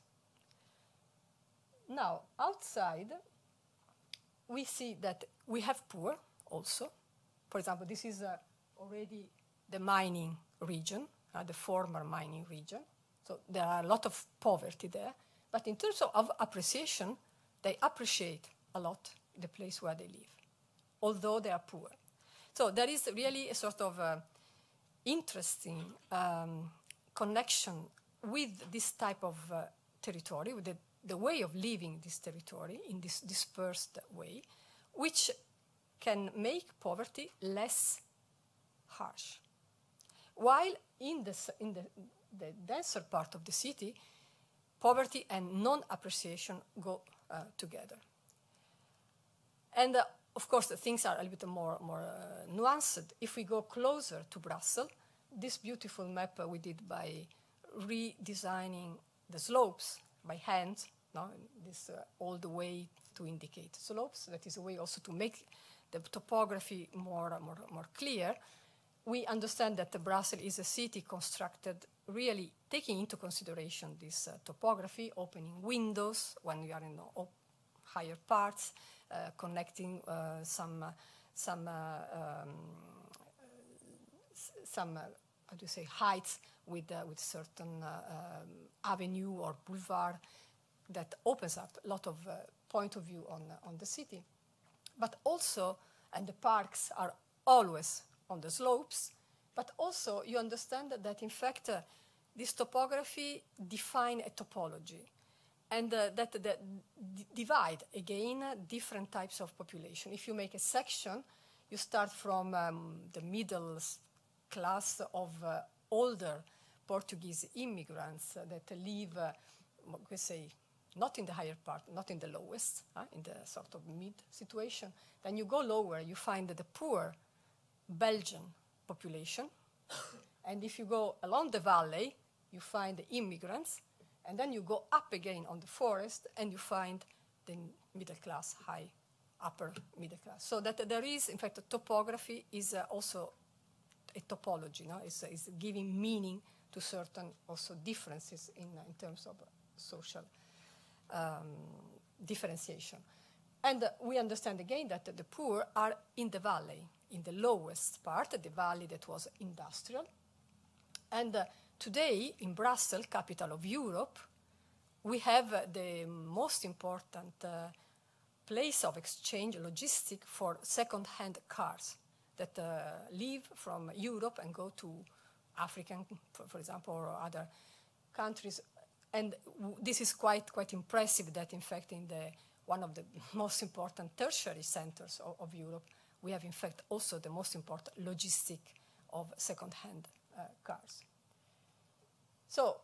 S2: Now, outside, we see that we have poor also. For example, this is uh, already the mining region, uh, the former mining region. So there are a lot of poverty there. But in terms of, of appreciation, they appreciate a lot the place where they live, although they are poor. So there is really a sort of uh, interesting um, connection with this type of uh, territory, with the, the way of living this territory in this dispersed way, which can make poverty less harsh. While in, the, in the, the denser part of the city, poverty and non-appreciation go uh, together. And uh, of course, the things are a little bit more, more uh, nuanced. If we go closer to Brussels, this beautiful map uh, we did by redesigning the slopes by hand, no? This uh, all the way to indicate slopes. That is a way also to make the topography more, more, more clear. We understand that Brussels is a city constructed really taking into consideration this uh, topography, opening windows when we are in the higher parts, uh, connecting uh, some, uh, some, uh, um, some uh, how do you say, heights with, uh, with certain uh, um, avenue or boulevard that opens up a lot of uh, point of view on, uh, on the city. But also, and the parks are always on the slopes, But also you understand that in fact uh, this topography define a topology, and uh, that, that d divide again uh, different types of population. If you make a section, you start from um, the middle class of uh, older Portuguese immigrants uh, that live, uh, we say, not in the higher part, not in the lowest, uh, in the sort of mid situation. Then you go lower, you find the poor Belgian population. And if you go along the valley, you find the immigrants. And then you go up again on the forest, and you find the middle class, high, upper middle class. So that there is, in fact, topography is uh, also a topology, no? It's, uh, it's giving meaning to certain also differences in, uh, in terms of uh, social um, differentiation. And uh, we understand again that uh, the poor are in the valley, in the lowest part, the valley that was industrial. And uh, today, in Brussels, capital of Europe, we have uh, the most important uh, place of exchange, logistic, for second-hand cars that uh, leave from Europe and go to African, for, for example, or other countries. And w this is quite, quite impressive that, in fact, in the, one of the most important tertiary centers of, of Europe, we have, in fact, also the most important logistic of second-hand uh, cars. So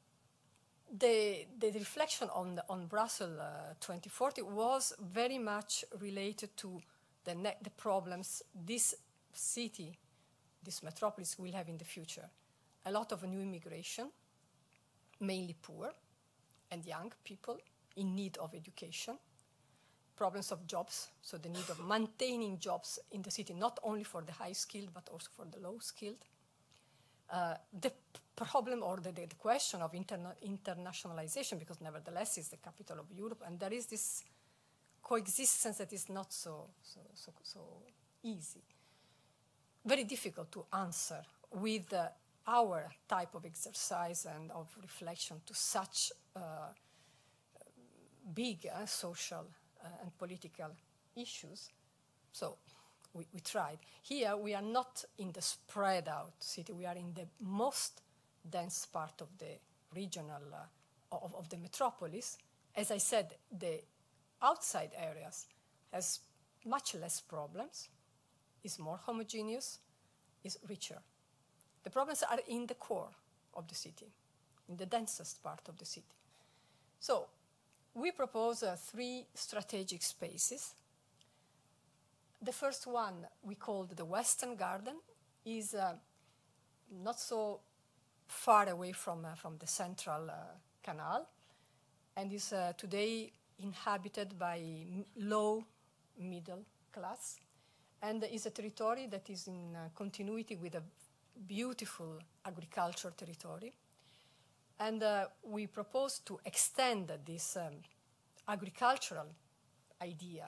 S2: the, the reflection on, the, on Brussels uh, twenty forty was very much related to the, ne the problems this city, this metropolis will have in the future. A lot of new immigration, mainly poor and young people in need of education, problems of jobs, so the need of maintaining jobs in the city, not only for the high-skilled, but also for the low-skilled. Uh, the problem or the, the question of interna internationalization, because nevertheless it's the capital of Europe, and there is this coexistence that is not so, so, so, so easy. Very difficult to answer with uh, our type of exercise and of reflection to such uh, big uh, social uh, and political issues. So we, we tried. Here we are not in the spread out city, we are in the most dense part of the regional, uh, of, of the metropolis. As I said, the outside areas has much less problems, is more homogeneous, is richer. The problems are in the core of the city, in the densest part of the city. So we propose uh, three strategic spaces. The first one we called the Western Garden, is uh, not so far away from, uh, from the central uh, canal, and is uh, today inhabited by m low middle class, and is a territory that is in uh, continuity with a beautiful agriculture territory. And uh, we propose to extend this um, agricultural idea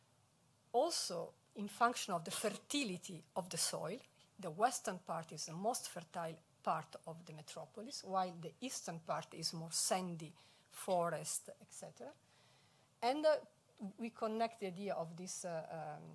S2: also in function of the fertility of the soil. The western part is the most fertile part of the metropolis, while the eastern part is more sandy, forest, et cetera. And uh, we connect the idea of this uh,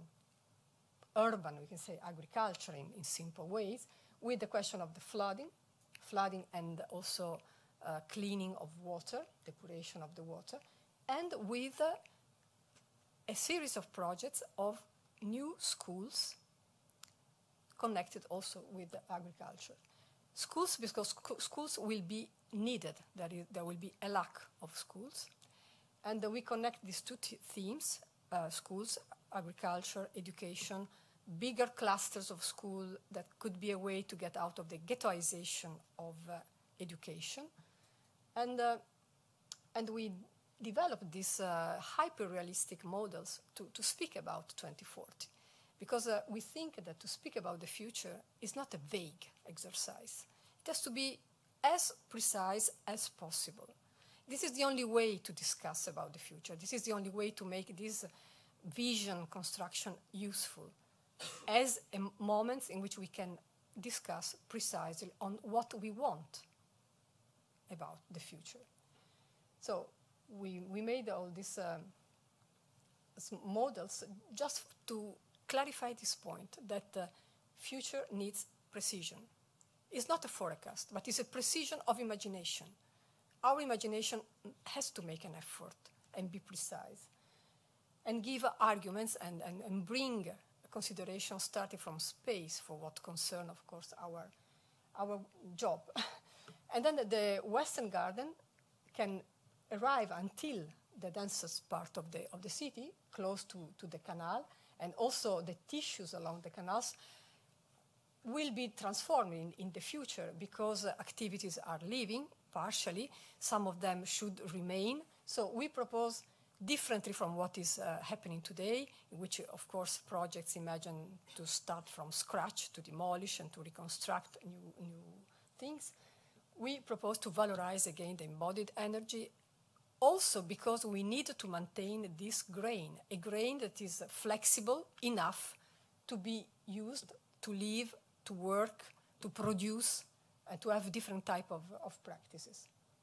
S2: um, urban, we can say agriculture in, in simple ways, with the question of the flooding, flooding and also uh, cleaning of water, depuration of the water, and with uh, a series of projects of new schools connected also with the agriculture. Schools, because sc schools will be needed. There, is, there will be a lack of schools. And uh, we connect these two themes, uh, schools, agriculture, education, bigger clusters of school that could be a way to get out of the ghettoization of uh, education. And, uh, and we developed these uh, hyper-realistic models to, to speak about twenty forty. Because uh, we think that to speak about the future is not a vague exercise. It has to be as precise as possible. This is the only way to discuss about the future. This is the only way to make this vision construction useful as a moment in which we can discuss precisely on what we want about the future. So we, we made all these um, models just to clarify this point, that the future needs precision. It's not a forecast, but it's a precision of imagination. Our imagination has to make an effort and be precise and give arguments and, and, and bring considerations starting from space for what concern, of course, our, our job. And then the Western Garden can arrive until the densest part of the, of the city, close to, to the canal, and also the tissues along the canals will be transformed in, in the future because uh, activities are leaving, partially. Some of them should remain. So we propose differently from what is uh, happening today, in which, of course, projects imagine to start from scratch, to demolish and to reconstruct new, new things. We propose to valorize, again, the embodied energy, also because we need to maintain this grain, a grain that is flexible enough to be used to live, to work, to produce, and to have different type of, of practices.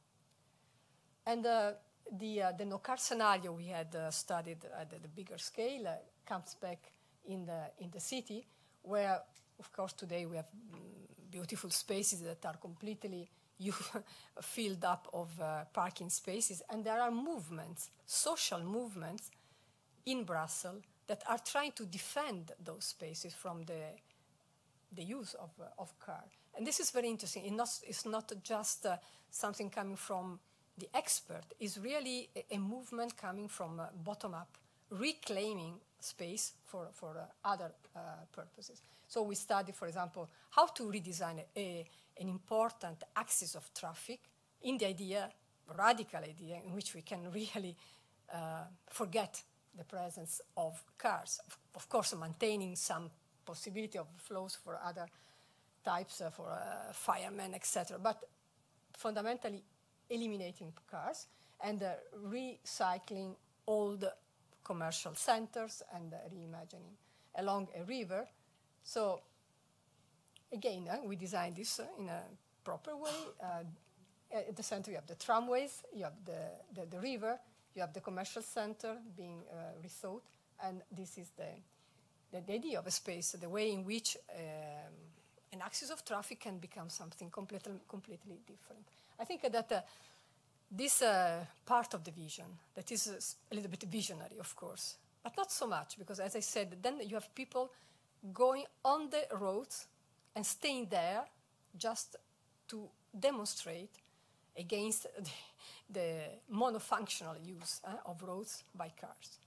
S2: And uh, the, uh, the no-car scenario we had uh, studied at the, the bigger scale uh, comes back in the, in the city, where, of course, today we have mm, beautiful spaces that are completely you filled up of uh, parking spaces, and there are movements, social movements in Brussels that are trying to defend those spaces from the, the use of, uh, of car. And this is very interesting. It's not, it's not just uh, something coming from the expert. It's really a, a movement coming from uh, bottom up, reclaiming space for, for uh, other uh, purposes. So we study, for example, how to redesign a, a an important axis of traffic in the idea, radical idea, in which we can really uh, forget the presence of cars. Of, of course, maintaining some possibility of flows for other types, uh, for uh, firemen, et cetera, but fundamentally eliminating cars and uh, recycling old commercial centers and uh, reimagining along a river. So again, uh, we designed this uh, in a proper way. Uh, at the center, you have the tramways, you have the, the, the river, you have the commercial center being uh, rethought, and this is the, the, the idea of a space, the way in which um, an axis of traffic can become something completely, completely different. I think that uh, this uh, part of the vision, that is uh, a little bit visionary, of course, but not so much, because as I said, then you have people going on the roads and staying there just to demonstrate against the, the monofunctional use uh, of roads by cars.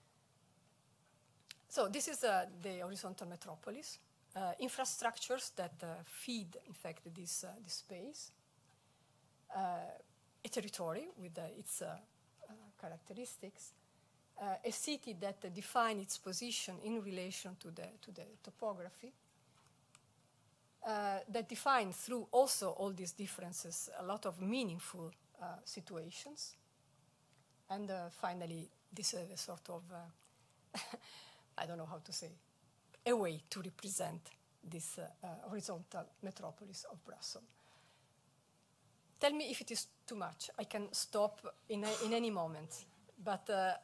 S2: So this is uh, the horizontal metropolis, uh, infrastructures that uh, feed, in fact, this, uh, this space, uh, a territory with uh, its uh, uh, characteristics, uh, a city that uh, defines its position in relation to the, to the topography, Uh, that define through also all these differences a lot of meaningful uh, situations. And uh, finally, this is a sort of, uh, I don't know how to say, a way to represent this uh, uh, horizontal metropolis of Brussels. Tell me if it is too much. I can stop in, a, in any moment. But uh,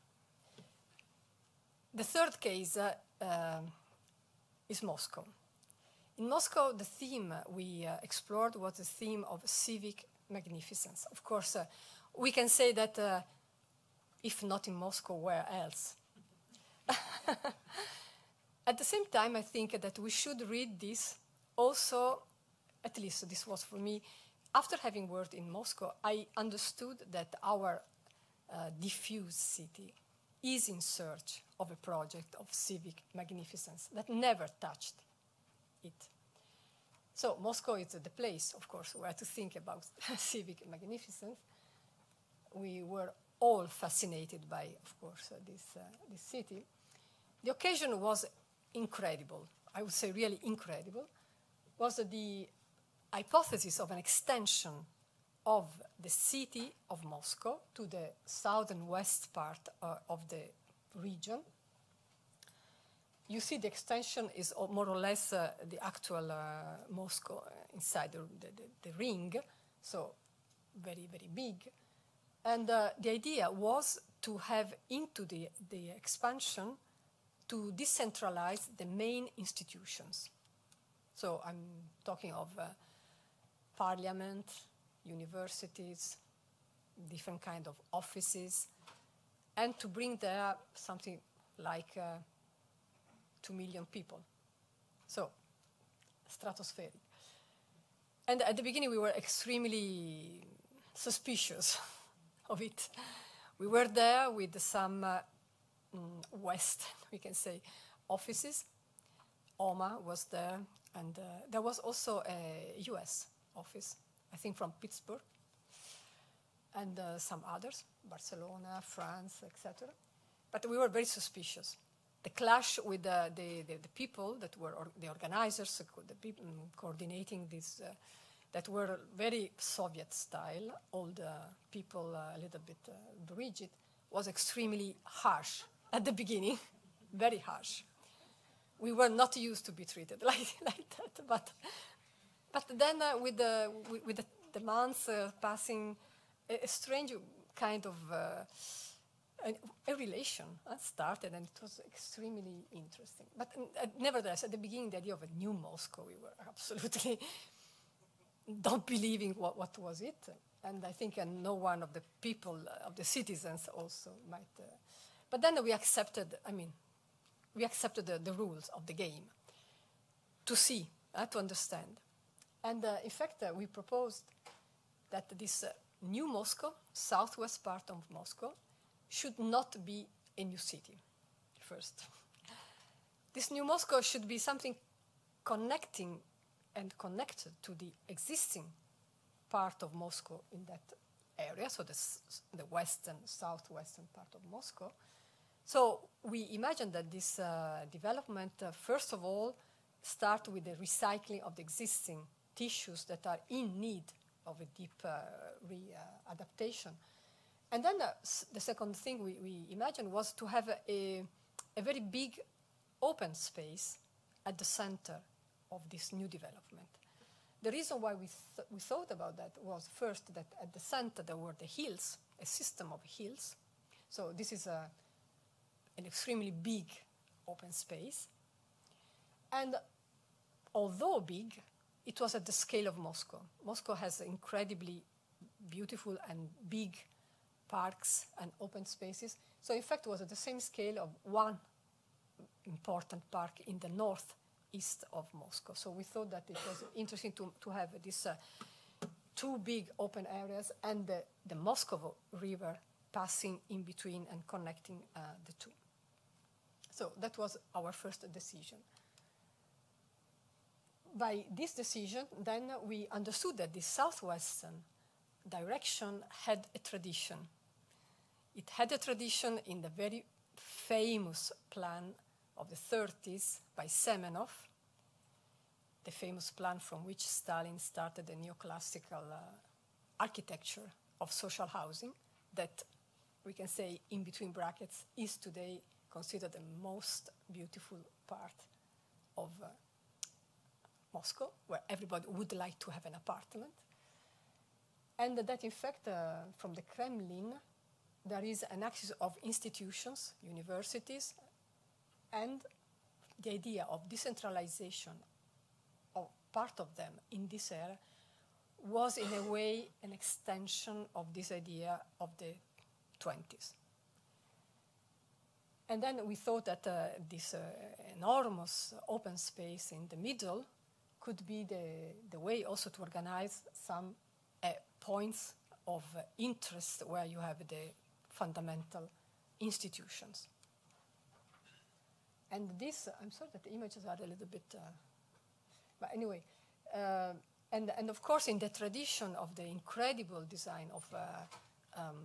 S2: the third case uh, uh, is Moscow. In Moscow, the theme we uh, explored was the theme of civic magnificence. Of course, uh, we can say that uh, if not in Moscow, where else? At the same time, I think that we should read this also, at least this was for me, after having worked in Moscow, I understood that our uh, diffuse city is in search of a project of civic magnificence that never touched it. So Moscow is the place, of course, where to think about civic magnificence. We were all fascinated by, of course, uh, this, uh, this city. The occasion was incredible. I would say really incredible. Was the hypothesis of an extension of the city of Moscow to the southern west part uh, of the region. You see, the extension is more or less uh, the actual uh, Moscow inside the, the, the, the ring, so very, very big. And uh, the idea was to have into the, the expansion to decentralize the main institutions. So I'm talking of uh, parliament, universities, different kind of offices, and to bring there something like uh, two million people. So, stratospheric. And at the beginning, we were extremely suspicious of it. We were there with some uh, mm, West, we can say, offices. OMA was there, and uh, there was also a U S office, I think from Pittsburgh, and uh, some others, Barcelona, France, et cetera. But we were very suspicious. The clash with uh, the, the, the people that were or the organizers, the people coordinating this, uh, that were very Soviet style, all the people uh, a little bit uh, rigid, was extremely harsh at the beginning, very harsh. We were not used to be treated like, like that, but, but then uh, with, the, with, with the, the months uh, passing, a, a strange kind of uh, a, a relation uh, started, and it was extremely interesting. But uh, nevertheless, at the beginning, the idea of a new Moscow, we were absolutely not believing what, what was it. And I think uh, no one of the people, uh, of the citizens also might. Uh, but then we accepted, I mean, we accepted the, the rules of the game to see, uh, to understand. And uh, in fact, uh, we proposed that this uh, new Moscow, southwest part of Moscow, should not be a new city, first. This new Moscow should be something connecting and connected to the existing part of Moscow in that area, so the, the western, southwestern part of Moscow. So we imagine that this uh, development, uh, first of all, start with the recycling of the existing tissues that are in need of a deep uh, re-adaptation. Uh, and then uh, the second thing we, we imagined was to have a, a, a very big open space at the center of this new development. The reason why we, th we thought about that was first that at the center there were the hills, a system of hills. So this is a an extremely big open space. And although big, it was at the scale of Moscow. Moscow has incredibly beautiful and big parks and open spaces. So in fact, it was at the same scale of one important park in the northeast of Moscow. So we thought that it was interesting to, to have this uh, two big open areas and the, the Moscow River passing in between and connecting uh, the two. So that was our first decision. By this decision, then we understood that the southwestern direction had a tradition. It had a tradition in the very famous plan of the thirties by Semenov, the famous plan from which Stalin started the neoclassical uh, architecture of social housing that we can say, in between brackets, is today considered the most beautiful part of uh, Moscow, where everybody would like to have an apartment. And that, in fact, uh, from the Kremlin, there is an axis of institutions, universities, and the idea of decentralization of part of them in this area was, in a way, an extension of this idea of the twenties. And then we thought that uh, this uh, enormous open space in the middle could be the, the way also to organize some uh, points of uh, interest where you have the fundamental institutions. And this, I'm sorry that the images are a little bit, uh, but anyway, uh, and, and of course in the tradition of the incredible design of uh, um,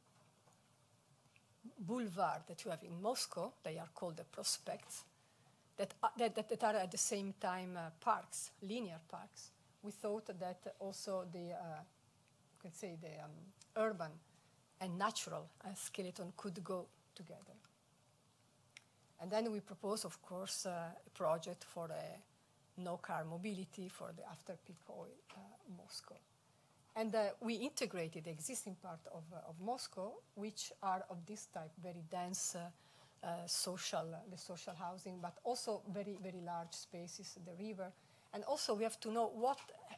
S2: boulevard that you have in Moscow, they are called the prospects, that, uh, that, that are at the same time uh, parks, linear parks. We thought that also the, uh, you could say the um, urban and natural uh, skeleton could go together. And then we propose, of course, uh, a project for a no-car mobility for the after-peak oil uh, Moscow. And uh, we integrated the existing part of, uh, of Moscow, which are of this type, very dense uh, uh, social, uh, the social housing, but also very, very large spaces, the river. And also we have to know what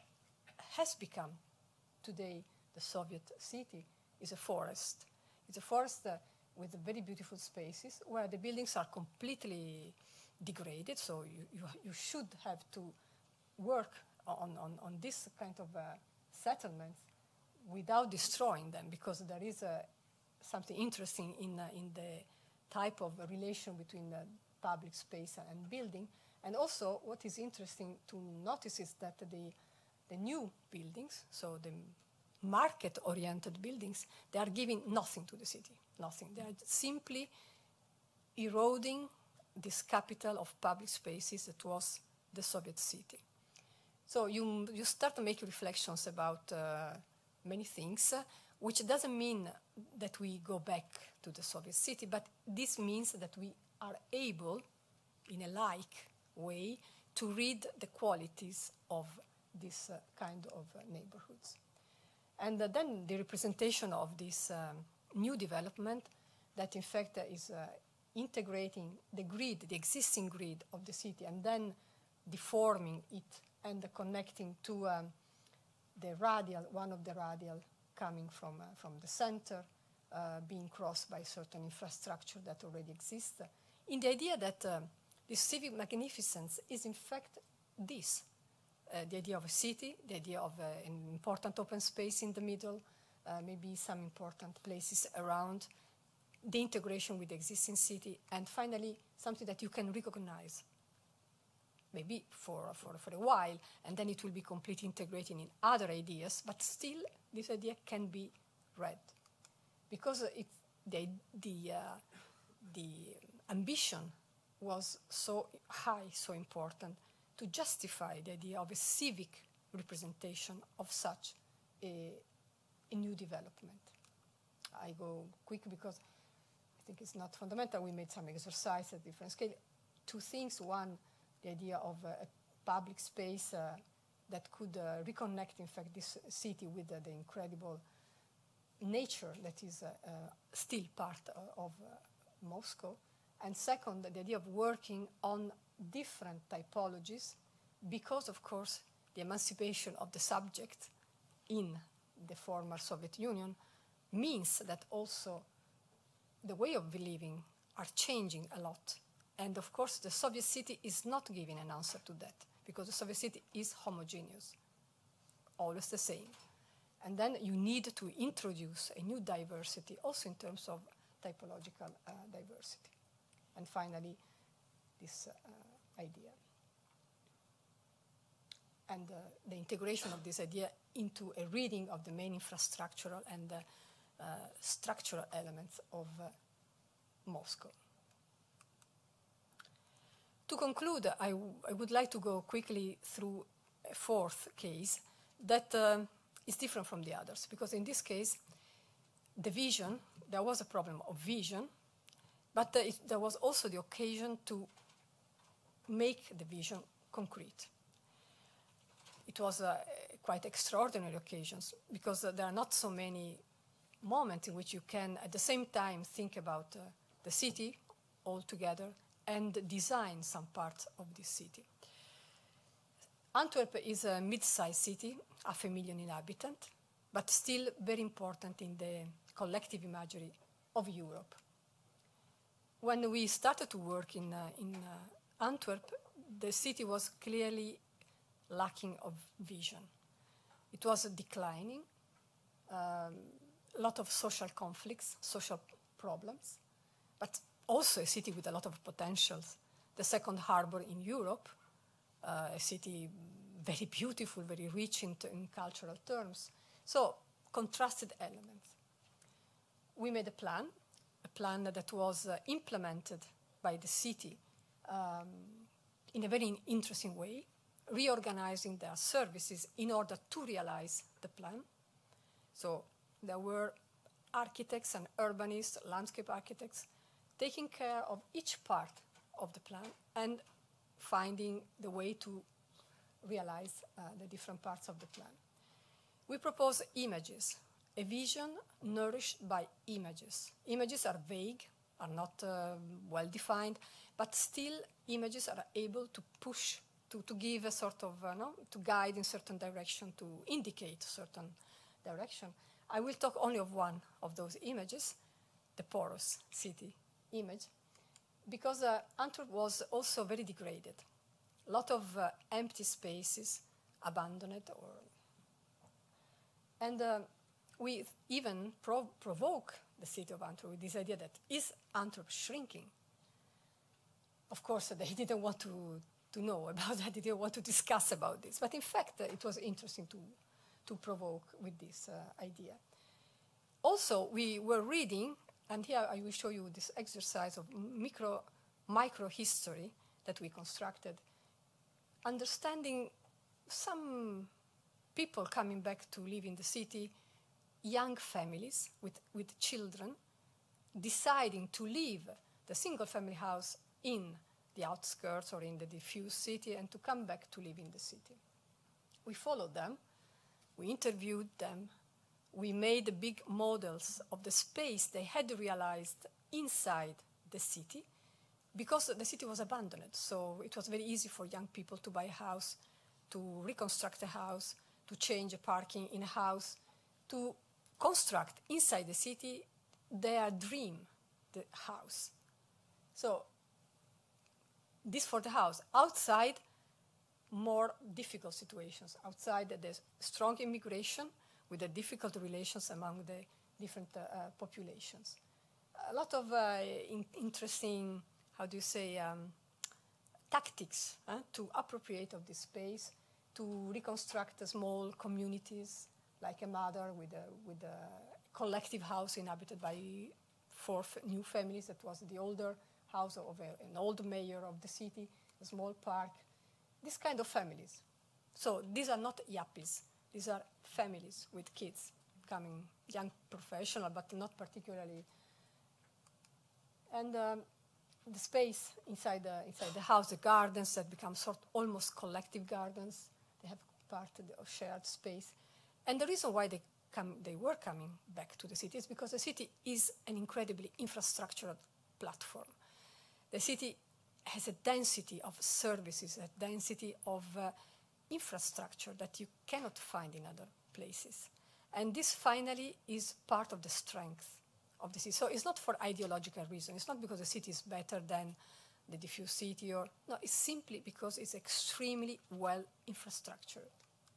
S2: has become today the Soviet city is a forest. It's a forest uh, with very beautiful spaces where the buildings are completely degraded, so you, you, you should have to work on, on, on this kind of uh, settlements without destroying them, because there is uh, something interesting in, uh, in the type of relation between uh, public space and building. And also what is interesting to notice is that the, the new buildings, so the market-oriented buildings, they are giving nothing to the city, nothing. They are simply eroding this capital of public spaces that was the Soviet city. So you, you start to make reflections about uh, many things, uh, which doesn't mean that we go back to the Soviet city, but this means that we are able, in a like way, to read the qualities of this uh, kind of uh, neighborhoods. And uh, then the representation of this um, new development that in fact uh, is uh, integrating the grid, the existing grid of the city, and then deforming it and uh, connecting to um, the radial, one of the radial coming from, uh, from the center, uh, being crossed by certain infrastructure that already exists, uh, in the idea that um, this civic magnificence is in fact this. Uh, the idea of a city, the idea of uh, an important open space in the middle, uh, maybe some important places around, the integration with the existing city, and finally, something that you can recognize, maybe for, for, for a while, and then it will be completely integrated in other ideas, but still this idea can be read. Because it, the, the, uh, the ambition was so high, so important, to justify the idea of a civic representation of such a, a new development. I go quick because I think it's not fundamental. We made some exercise at different scale. Two things. One, the idea of uh, a public space uh, that could uh, reconnect, in fact, this city with uh, the incredible nature that is uh, uh, still part uh, of uh, Moscow. And second, the idea of working on different typologies, because, of course, the emancipation of the subject in the former Soviet Union means that also the way of living are changing a lot. And, of course, the Soviet city is not giving an answer to that, because the Soviet city is homogeneous, always the same. And then you need to introduce a new diversity, also in terms of typological uh, diversity. And finally, this uh, idea. And uh, the integration of this idea into a reading of the main infrastructural and uh, uh, structural elements of uh, Moscow. To conclude, I, I would like to go quickly through a fourth case that uh, is different from the others, because in this case, the vision, there was a problem of vision, but uh, it, there was also the occasion to make the vision concrete. It was uh, quite extraordinary occasions, because uh, there are not so many moments in which you can at the same time think about uh, the city altogether and design some parts of this city. Antwerp is a mid-sized city, half a million inhabitants, but still very important in the collective imagery of Europe. When we started to work in, uh, in uh, Antwerp, the city was clearly lacking of vision. It was declining, um, a lot of social conflicts, social problems, but also a city with a lot of potentials. The second harbor in Europe, uh, a city very beautiful, very rich in, in cultural terms. So, contrasted elements. We made a plan, a plan that was uh, implemented by the city um, in a very interesting way, reorganizing their services in order to realize the plan. So there were architects and urbanists, landscape architects, taking care of each part of the plan and finding the way to realize uh, the different parts of the plan. We propose images, a vision nourished by images. Images are vague, are not uh, well defined, but still images are able to push to, to give a sort of, uh, no, to guide in certain direction, to indicate certain direction. I will talk only of one of those images, the porous city image, because uh, Antwerp was also very degraded. A lot of uh, empty spaces, abandoned, or and uh, we even prov provoke the city of Antwerp with this idea that is Antwerp shrinking? Of course, uh, they didn't want to, to know about that, they didn't want to discuss about this, but in fact, uh, it was interesting to, to provoke with this uh, idea. Also, we were reading, and here I will show you this exercise of micro, micro history that we constructed, understanding some people coming back to live in the city, young families with, with children, deciding to leave the single-family house in the outskirts or in the diffuse city and to come back to live in the city. We followed them, we interviewed them, we made big models of the space they had realized inside the city, because the city was abandoned, so it was very easy for young people to buy a house, to reconstruct a house, to change a parking in a house, to construct inside the city their dream, the house. So this for the house. Outside, more difficult situations. Outside, there's strong immigration with the difficult relations among the different uh, uh, populations. A lot of uh, in interesting, how do you say, um, tactics uh, to appropriate of this space, to reconstruct the small communities, like a mother with a, with a collective house inhabited by four f new families. That was the older house of a, an old mayor of the city, a small park, this kind of families. So these are not yuppies. These are families with kids coming, young professional, but not particularly. And um, the space inside the, inside the house, the gardens that become sort of almost collective gardens. They have part of shared space. And the reason why they, come, they were coming back to the city is because the city is an incredibly infrastructural platform. The city has a density of services, a density of uh, infrastructure that you cannot find in other places. And this finally is part of the strength of the city. So it's not for ideological reasons. It's not because the city is better than the diffuse city, or no, it's simply because it's extremely well infrastructured.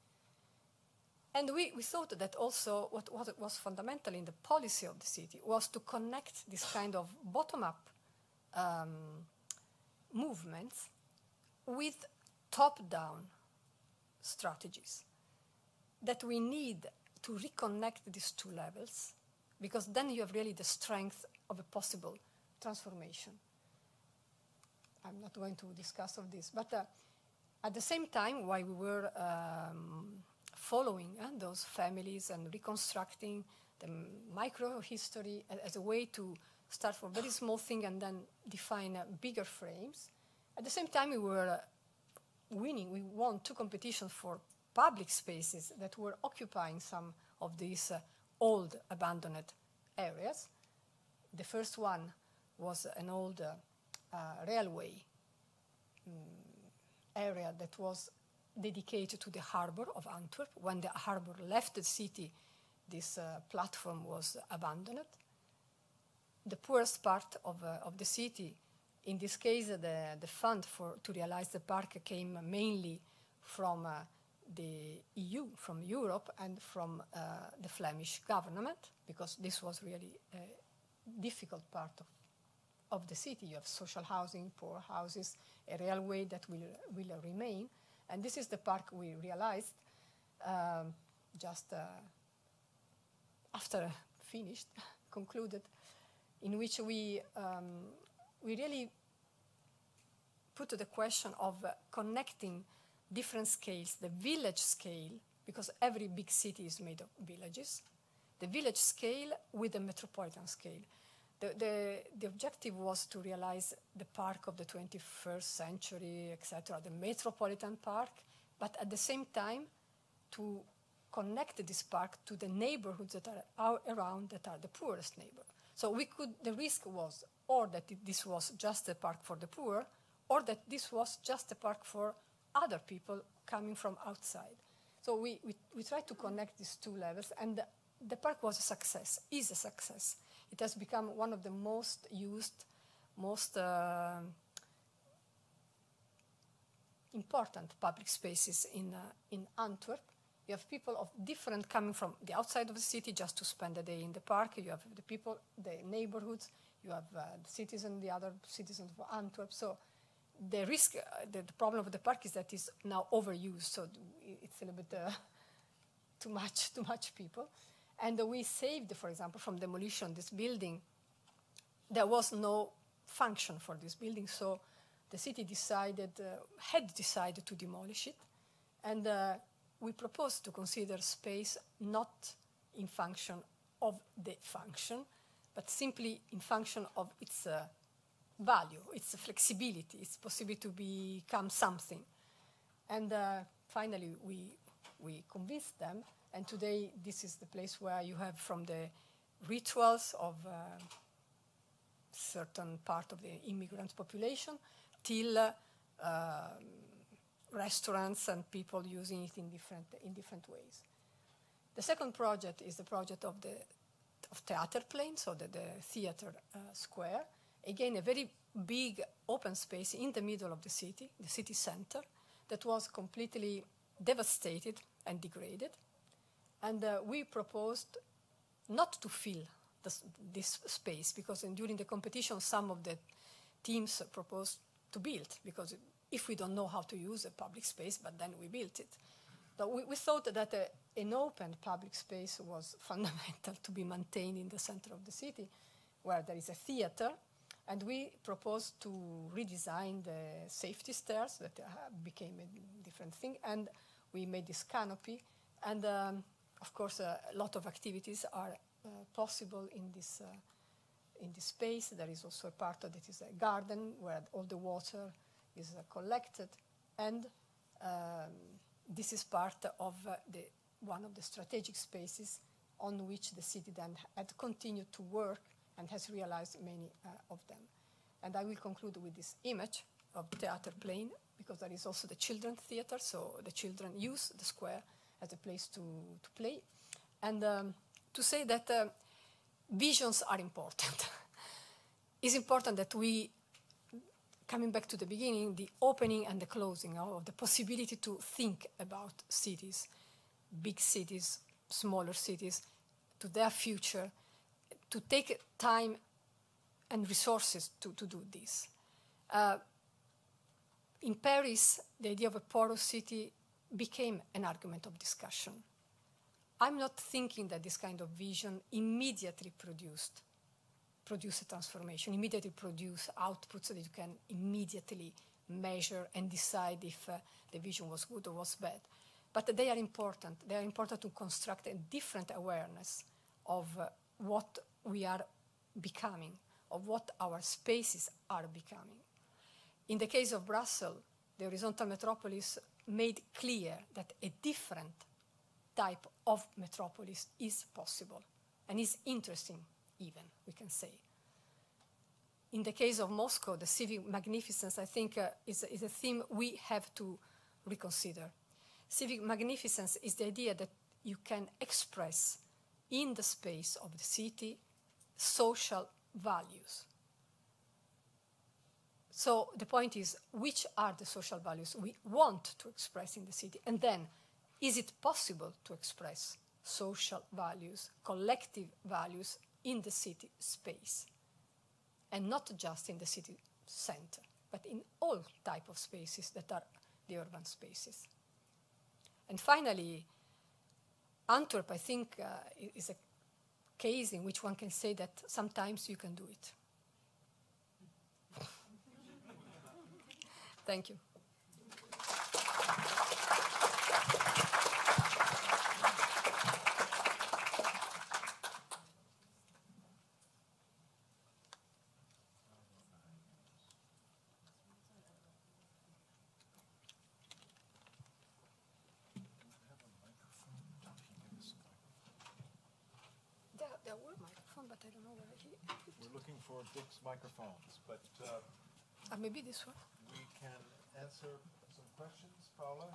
S2: And we, we thought that also what, what was fundamental in the policy of the city was to connect this kind of bottom-up um, movements with top-down strategies, that we need to reconnect these two levels, because then you have really the strength of a possible transformation. I'm not going to discuss of this, but uh, at the same time, while we were um, following uh, those families and reconstructing the micro-history as a way to start from very small thing and then define uh, bigger frames, at the same time we were uh, winning. We won two competitions for public spaces that were occupying some of these uh, old abandoned areas. The first one was an old uh, uh, railway um, area that was dedicated to the harbor of Antwerp. When the harbor left the city, this uh, platform was abandoned. The poorest part of, uh, of the city, in this case, uh, the, the fund for, to realize the park came mainly from uh, the E U, from Europe, and from uh, the Flemish government, because this was really a difficult part of, of the city. You have social housing, poor houses, a railway that will, will remain. And this is the park we realized um, just uh, after finished, concluded, in which we, um, we really put the question of uh, connecting different scales, the village scale, because every big city is made of villages, the village scale with the metropolitan scale. The, the, the objective was to realize the park of the twenty-first century, et cetera, the metropolitan park, but at the same time to connect this park to the neighborhoods that are around that are the poorest neighbor. So we could, the risk was or that it, this was just a park for the poor, or that this was just a park for other people coming from outside. So we, we, we try to connect these two levels, and the, the park was a success, is a success. It has become one of the most used, most uh, important public spaces in, uh, in Antwerp. You have people of different coming from the outside of the city just to spend a day in the park. You have the people, the neighborhoods. You have uh, the citizens, the other citizens of Antwerp. So the risk, uh, the, the problem of the park is that it's now overused. So it's a little bit uh, too much, too much people. And uh, we saved, for example, from demolition this building. There was no function for this building, so the city decided, uh, had decided to demolish it. And uh, we proposed to consider space not in function of the function, but simply in function of its uh, value, its flexibility, its possibility to become something. And uh, finally, we, we convinced them, and today this is the place where you have from the rituals of uh, certain part of the immigrant population till uh, uh, restaurants and people using it in different, in different ways. The second project is the project of the of Theaterplein, so the, the theater uh, square. Again, a very big open space in the middle of the city, the city center, that was completely devastated and degraded. And uh, we proposed not to fill this, this space, because in, during the competition, some of the teams proposed to build, because if we don't know how to use a public space, but then we built it. But we, we thought that a, an open public space was fundamental to be maintained in the center of the city, where there is a theater, and we proposed to redesign the safety stairs that uh, became a different thing, and we made this canopy, and um, of course uh, a lot of activities are uh, possible in this, uh, in this space. There is also a part that is a garden where all the water is uh, collected, and um, this is part of uh, the, one of the strategic spaces on which the city then had continued to work and has realized many uh, of them. And I will conclude with this image of Theaterplein, because there is also the children's theater, so the children use the square as a place to, to play. And um, to say that uh, visions are important. It's important that we, coming back to the beginning, the opening and the closing of the possibility to think about cities, big cities, smaller cities, to their future, to take time and resources to, to do this. Uh, in Paris, the idea of a porous city became an argument of discussion. I'm not thinking that this kind of vision immediately produced produce a transformation, immediately produce outputs that you can immediately measure and decide if uh, the vision was good or was bad. But they are important. They are important to construct a different awareness of uh, what we are becoming, of what our spaces are becoming. In the case of Brussels, the horizontal metropolis made clear that a different type of metropolis is possible and is interesting even, we can say. In the case of Moscow, the civic magnificence, I think, uh, is, is a theme we have to reconsider. Civic magnificence is the idea that you can express in the space of the city social values. So the point is, which are the social values we want to express in the city? And then, is it possible to express social values, collective values in the city space? And not just in the city center, but in all type of spaces that are the urban spaces. And finally, Antwerp, I think, uh, is a case in which one can say that sometimes you can do it. Thank you. There, there were microphones, but I don't know where he.
S1: We're looking for Dick's microphones, but uh,
S2: Uh, maybe this one.
S1: we can answer some questions, Paula?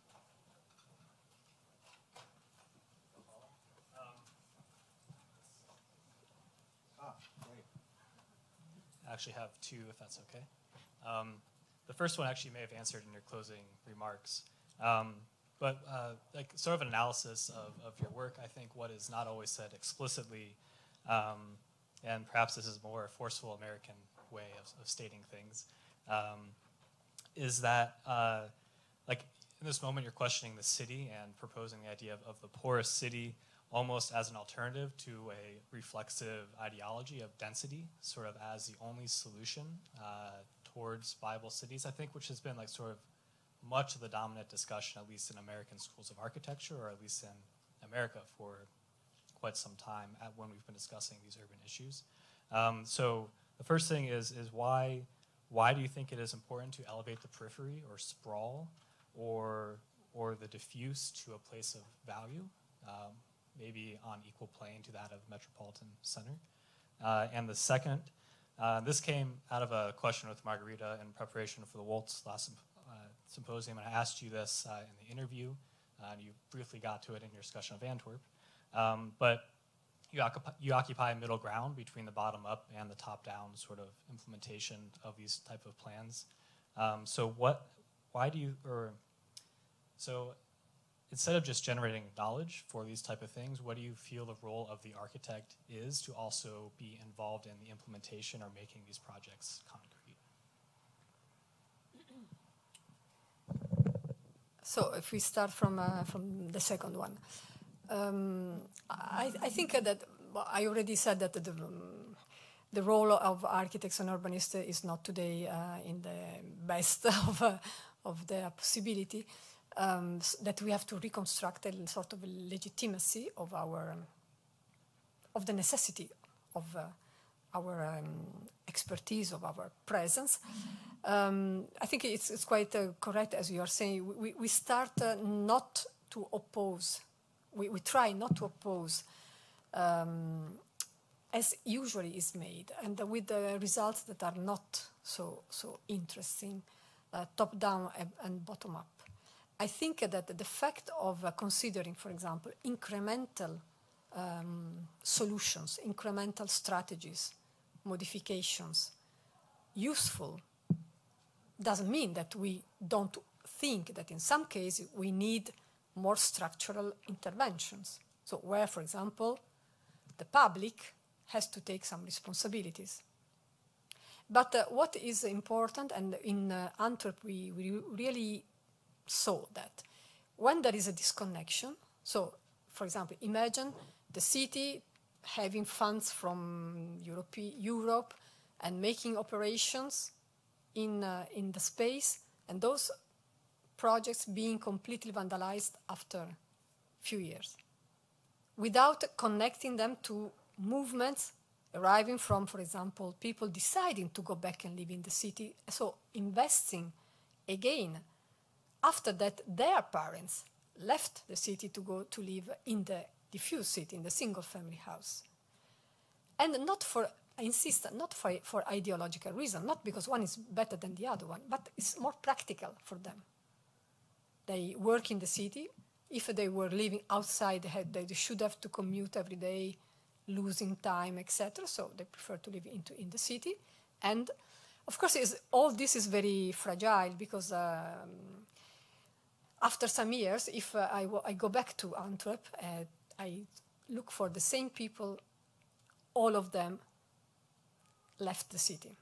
S1: Ah, great.
S3: I actually have two, if that's okay. Um, the first one actually you may have answered in your closing remarks. Um, but uh, like sort of an analysis of, of your work, I think what is not always said explicitly, um, and perhaps this is more a forceful American way of, of stating things, um, is that uh, like in this moment you're questioning the city and proposing the idea of, of the poorest city almost as an alternative to a reflexive ideology of density, sort of as the only solution uh, towards viable cities, I think, which has been like sort of much of the dominant discussion, at least in American schools of architecture, or at least in America for quite some time at when we've been discussing these urban issues. Um, so the first thing is, is why, why do you think it is important to elevate the periphery or sprawl or, or the diffuse to a place of value? Um, maybe on equal plane to that of Metropolitan Center. Uh, and the second, uh, this came out of a question with Margarita in preparation for the Waltz last uh, symposium, and I asked you this uh, in the interview, uh, and you briefly got to it in your discussion of Antwerp. Um, but you occupy, you occupy a middle ground between the bottom-up and the top-down sort of implementation of these type of plans. Um, so what, why do you, or, so, instead of just generating knowledge for these type of things, what do you feel the role of the architect is to also be involved in the implementation or making these projects concrete?
S2: So if we start from, uh, from the second one, um, I, I think that, well, I already said that the, um, the role of architects and urbanists is not today uh, in the best of, uh, of their possibility. Um, that we have to reconstruct a sort of legitimacy of our, um, of the necessity of uh, our um, expertise, of our presence. Um, I think it's, it's quite uh, correct, as you are saying. We, we start uh, not to oppose. We, we try not to oppose, um, as usually is made, and uh, with the results that are not so, so interesting, uh, top-down and, and bottom-up. I think that the fact of uh, considering, for example, incremental um, solutions, incremental strategies, modifications, useful, doesn't mean that we don't think that in some cases we need more structural interventions. So where, for example, the public has to take some responsibilities. But uh, what is important, and in uh, Antwerp we, we really saw that when there is a disconnection, so for example, imagine the city having funds from Europe, Europe and making operations in, uh, in the space, and those projects being completely vandalized after a few years, without connecting them to movements arriving from, for example, people deciding to go back and live in the city, so investing again. After that, their parents left the city to go to live in the diffuse city, in the single-family house. And not for, I insist, not for, for ideological reason, not because one is better than the other one, but it's more practical for them. They work in the city. If they were living outside, they, had, they should have to commute every day, losing time, et cetera. So they prefer to live into, in the city. And of course, it's, all this is very fragile because um, after some years, if uh, I, I go back to Antwerp, uh, I look for the same people, all of them left the city.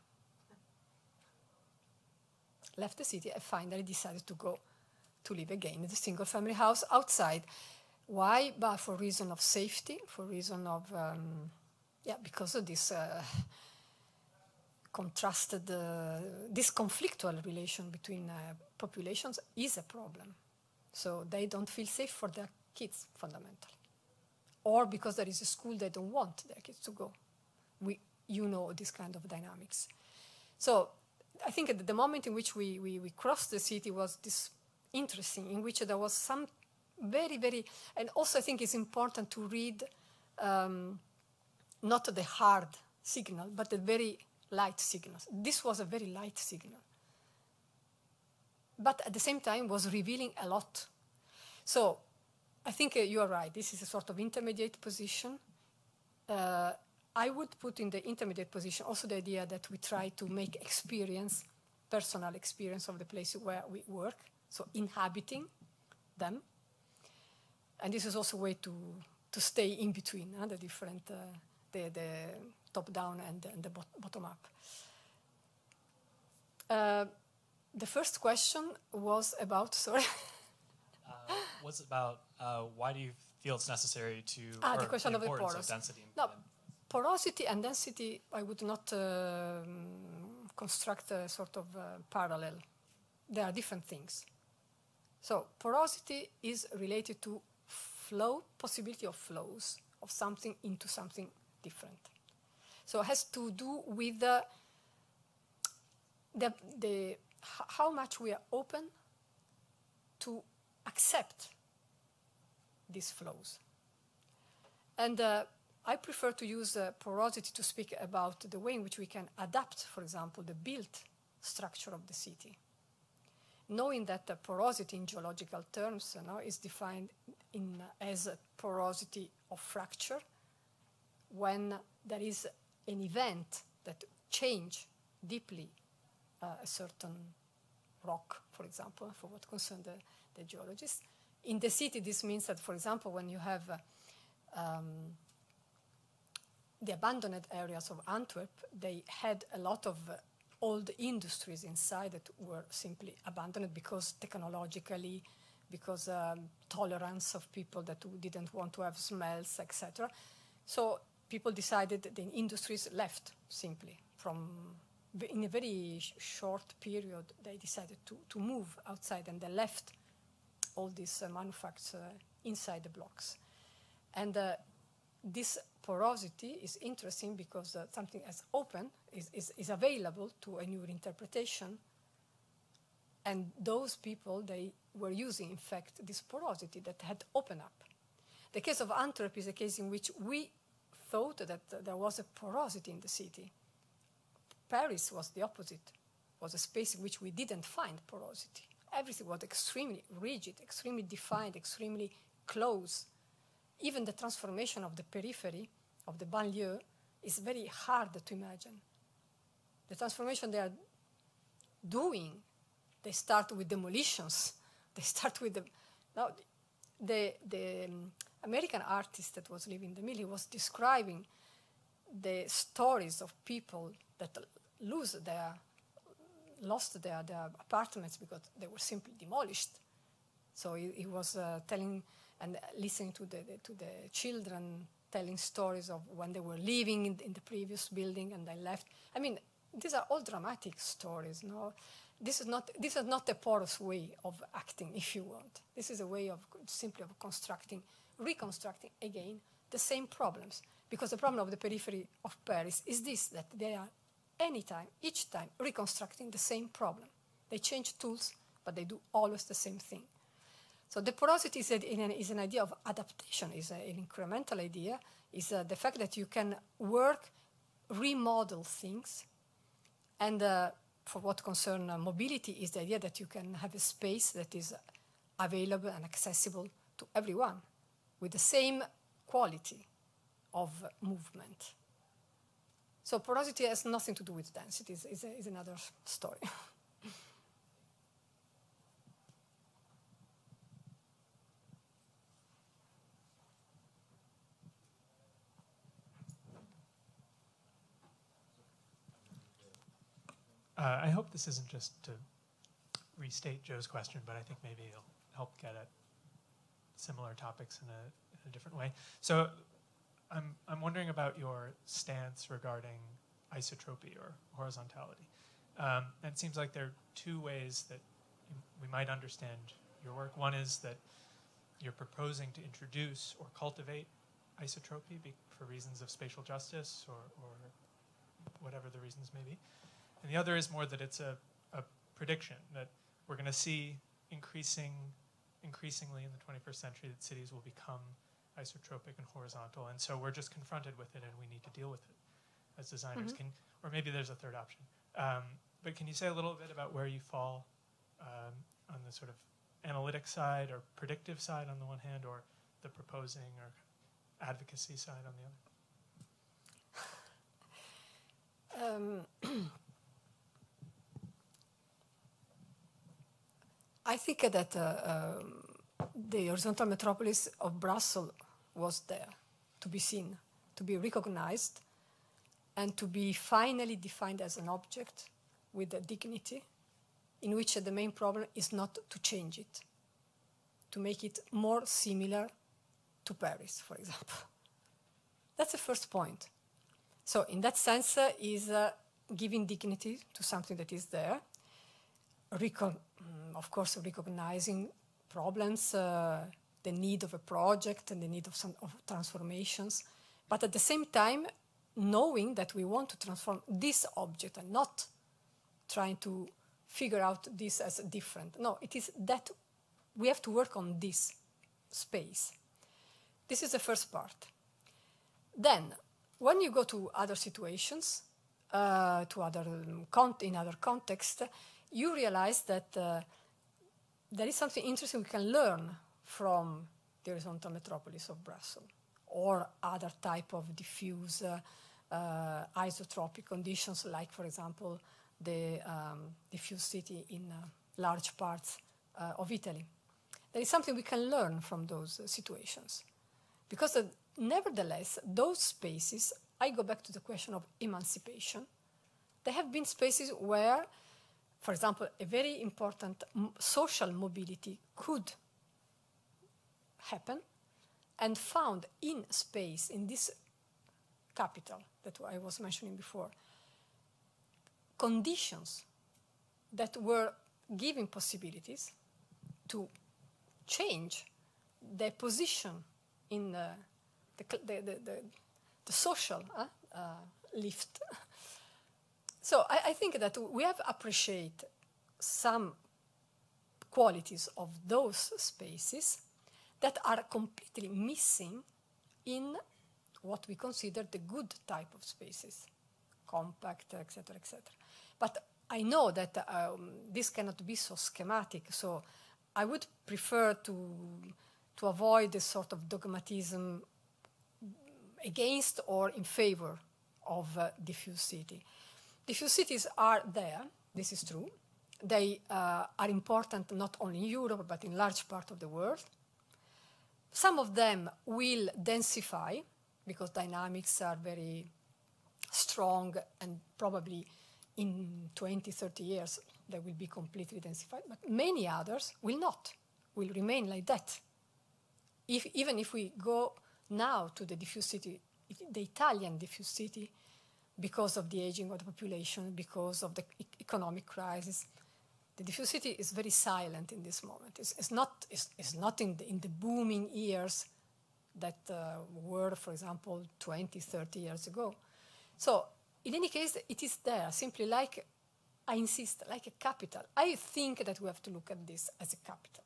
S2: Left the city and finally decided to go to live again in the single-family house outside. Why? But for reason of safety, for reason of, um, yeah, because of this uh, contrasted, uh, this conflictual relation between uh, populations is a problem. So they don't feel safe for their kids, fundamentally. Or because there is a school they don't want their kids to go. We, you know this kind of dynamics. So I think at the moment in which we, we, we crossed the city was this interesting, in which there was some very, very, and also I think it's important to read um, not the hard signal, but the very light signals. This was a very light signal. but at the same time was revealing a lot. So I think uh, you are right. This is a sort of intermediate position. Uh, I would put in the intermediate position also the idea that we try to make experience, personal experience of the place where we work, so inhabiting them. And this is also a way to, to stay in between huh, the different, uh, the, the top-down and, and the bot bottom-up. Uh, the first question was about, sorry.
S3: uh, was about uh, why do you feel it's necessary to,
S2: ah,
S3: or
S2: the question
S3: the
S2: of the
S3: importance
S2: porous.
S3: of density?
S2: No, porosity and density, I would not um, construct a sort of uh, parallel. They are different things. So porosity is related to flow, possibility of flows of something into something different. So it has to do with the, the, the how much we are open to accept these flows. And uh, I prefer to use uh, porosity to speak about the way in which we can adapt, for example, the built structure of the city. Knowing that the porosity in geological terms you know, is defined in, uh, as a porosity of fracture when there is an event that change deeply uh, a certain rock, for example, for what concerns the, the geologists. In the city, this means that, for example, when you have uh, um, the abandoned areas of Antwerp, they had a lot of uh, old industries inside that were simply abandoned because technologically, because um, tolerance of people that didn't want to have smells, et cetera. So people decided that the industries left simply from, in a very sh short period, they decided to, to move outside and they left all these uh, manufactures uh, inside the blocks. And uh, this porosity is interesting because uh, something as open is, is, is available to a new interpretation. And those people, they were using, in fact, this porosity that had opened up. The case of Antwerp is a case in which we thought that uh, there was a porosity in the city. Paris was the opposite, was a space in which we didn't find porosity. Everything was extremely rigid, extremely defined, extremely close. Even the transformation of the periphery, of the banlieue, is very hard to imagine. The transformation they are doing, they start with demolitions. They start with the... Now, the, the um, American artist that was living in the mill, he was describing the stories of people that lose their, lost their, their apartments because they were simply demolished. So he, he was uh, telling and listening to the, the, to the children telling stories of when they were living in, in the previous building and they left. I mean, these are all dramatic stories. No? This is not, this is not a porous way of acting, if you want. This is a way of simply of constructing, reconstructing again the same problems. Because the problem of the periphery of Paris is this, that they are anytime, each time, reconstructing the same problem. They change tools, but they do always the same thing. So the porosity is, a, an, is an idea of adaptation, is a, an incremental idea, is uh, the fact that you can work, remodel things, and uh, for what concerns uh, mobility is the idea that you can have a space that is available and accessible to everyone with the same quality of uh, movement. So porosity has nothing to do with density, is, is, is another story.
S4: Uh, I hope this isn't just to restate Joe's question, but I think maybe it'll help get at similar topics in a, in a different way. So I'm, I'm wondering about your stance regarding isotropy or horizontality. Um, and it seems like there are two ways that we might understand your work. One is that you're proposing to introduce or cultivate isotropy be, for reasons of spatial justice or, or whatever the reasons may be. And the other is more that it's a, a prediction that we're going to see increasing, increasingly in the twenty-first century that cities will become isotropic and horizontal. And so we're just confronted with it and we need to deal with it as designers. Mm-hmm. Can, or maybe there's a third option. Um, but can you say a little bit about where you fall um, on the sort of analytic side or predictive side on the one hand, or the proposing or advocacy side on the other?
S2: Um, I think that uh, um, the horizontal metropolis of Brussels was there to be seen, to be recognized, and to be finally defined as an object with a dignity, in which uh, the main problem is not to change it, to make it more similar to Paris, for example. That's the first point. So in that sense, uh, is uh, giving dignity to something that is there, Recon mm, of course, recognizing problems, uh, the need of a project and the need of some of transformations, but at the same time, knowing that we want to transform this object and not trying to figure out this as different. No, it is that we have to work on this space. This is the first part. Then, when you go to other situations, uh, to other um, con in other contexts, you realize that uh, there is something interesting we can learn from the horizontal metropolis of Brussels, or other type of diffuse uh, uh, isotropic conditions, like, for example, the um, diffuse city in uh, large parts uh, of Italy. There is something we can learn from those uh, situations. Because uh, nevertheless, those spaces, I go back to the question of emancipation. They have been spaces where, for example, a very important m social mobility could happen, and found in space, in this capital that I was mentioning before, conditions that were giving possibilities to change their position in uh, the, the, the, the, the social uh, uh, lift. So I, I think that we have to appreciate some qualities of those spaces that are completely missing in what we consider the good type of spaces, compact, et cetera, et cetera. But I know that um, this cannot be so schematic, so I would prefer to, to avoid this sort of dogmatism against or in favor of uh, diffuse city. Diffuse cities are there, this is true. They uh, are important not only in Europe, but in large part of the world. Some of them will densify, because dynamics are very strong, and probably in twenty, thirty years they will be completely densified, but many others will not, will remain like that. If, even if we go now to the diffuse city, the Italian diffuse city, because of the aging of the population, because of the e economic crisis, the diffuse city is very silent in this moment. It's, it's not, it's, it's not in, the, in the booming years that uh, were, for example, twenty, thirty years ago. So, in any case, it is there, simply like, I insist, like a capital. I think that we have to look at this as a capital.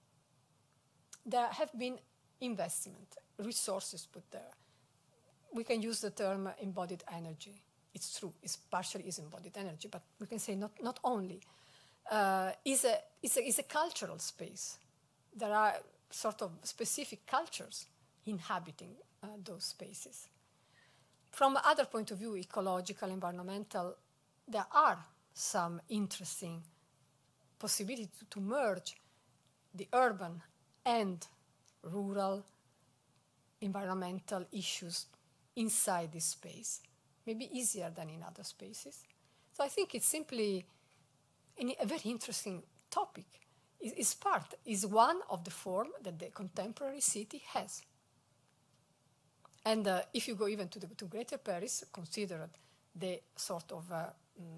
S2: There have been investment, resources put there. We can use the term embodied energy. It's true, it's partially is embodied energy, but we can say not, not only. Uh, is a, is, a, is a cultural space. There are sort of specific cultures inhabiting uh, those spaces. From other point of view, ecological, environmental, there are some interesting possibilities to, to merge the urban and rural environmental issues inside this space, maybe easier than in other spaces. So I think it's simply a very interesting topic. Is part, is one of the form that the contemporary city has. And uh, if you go even to, the, to Greater Paris, considered the sort of uh,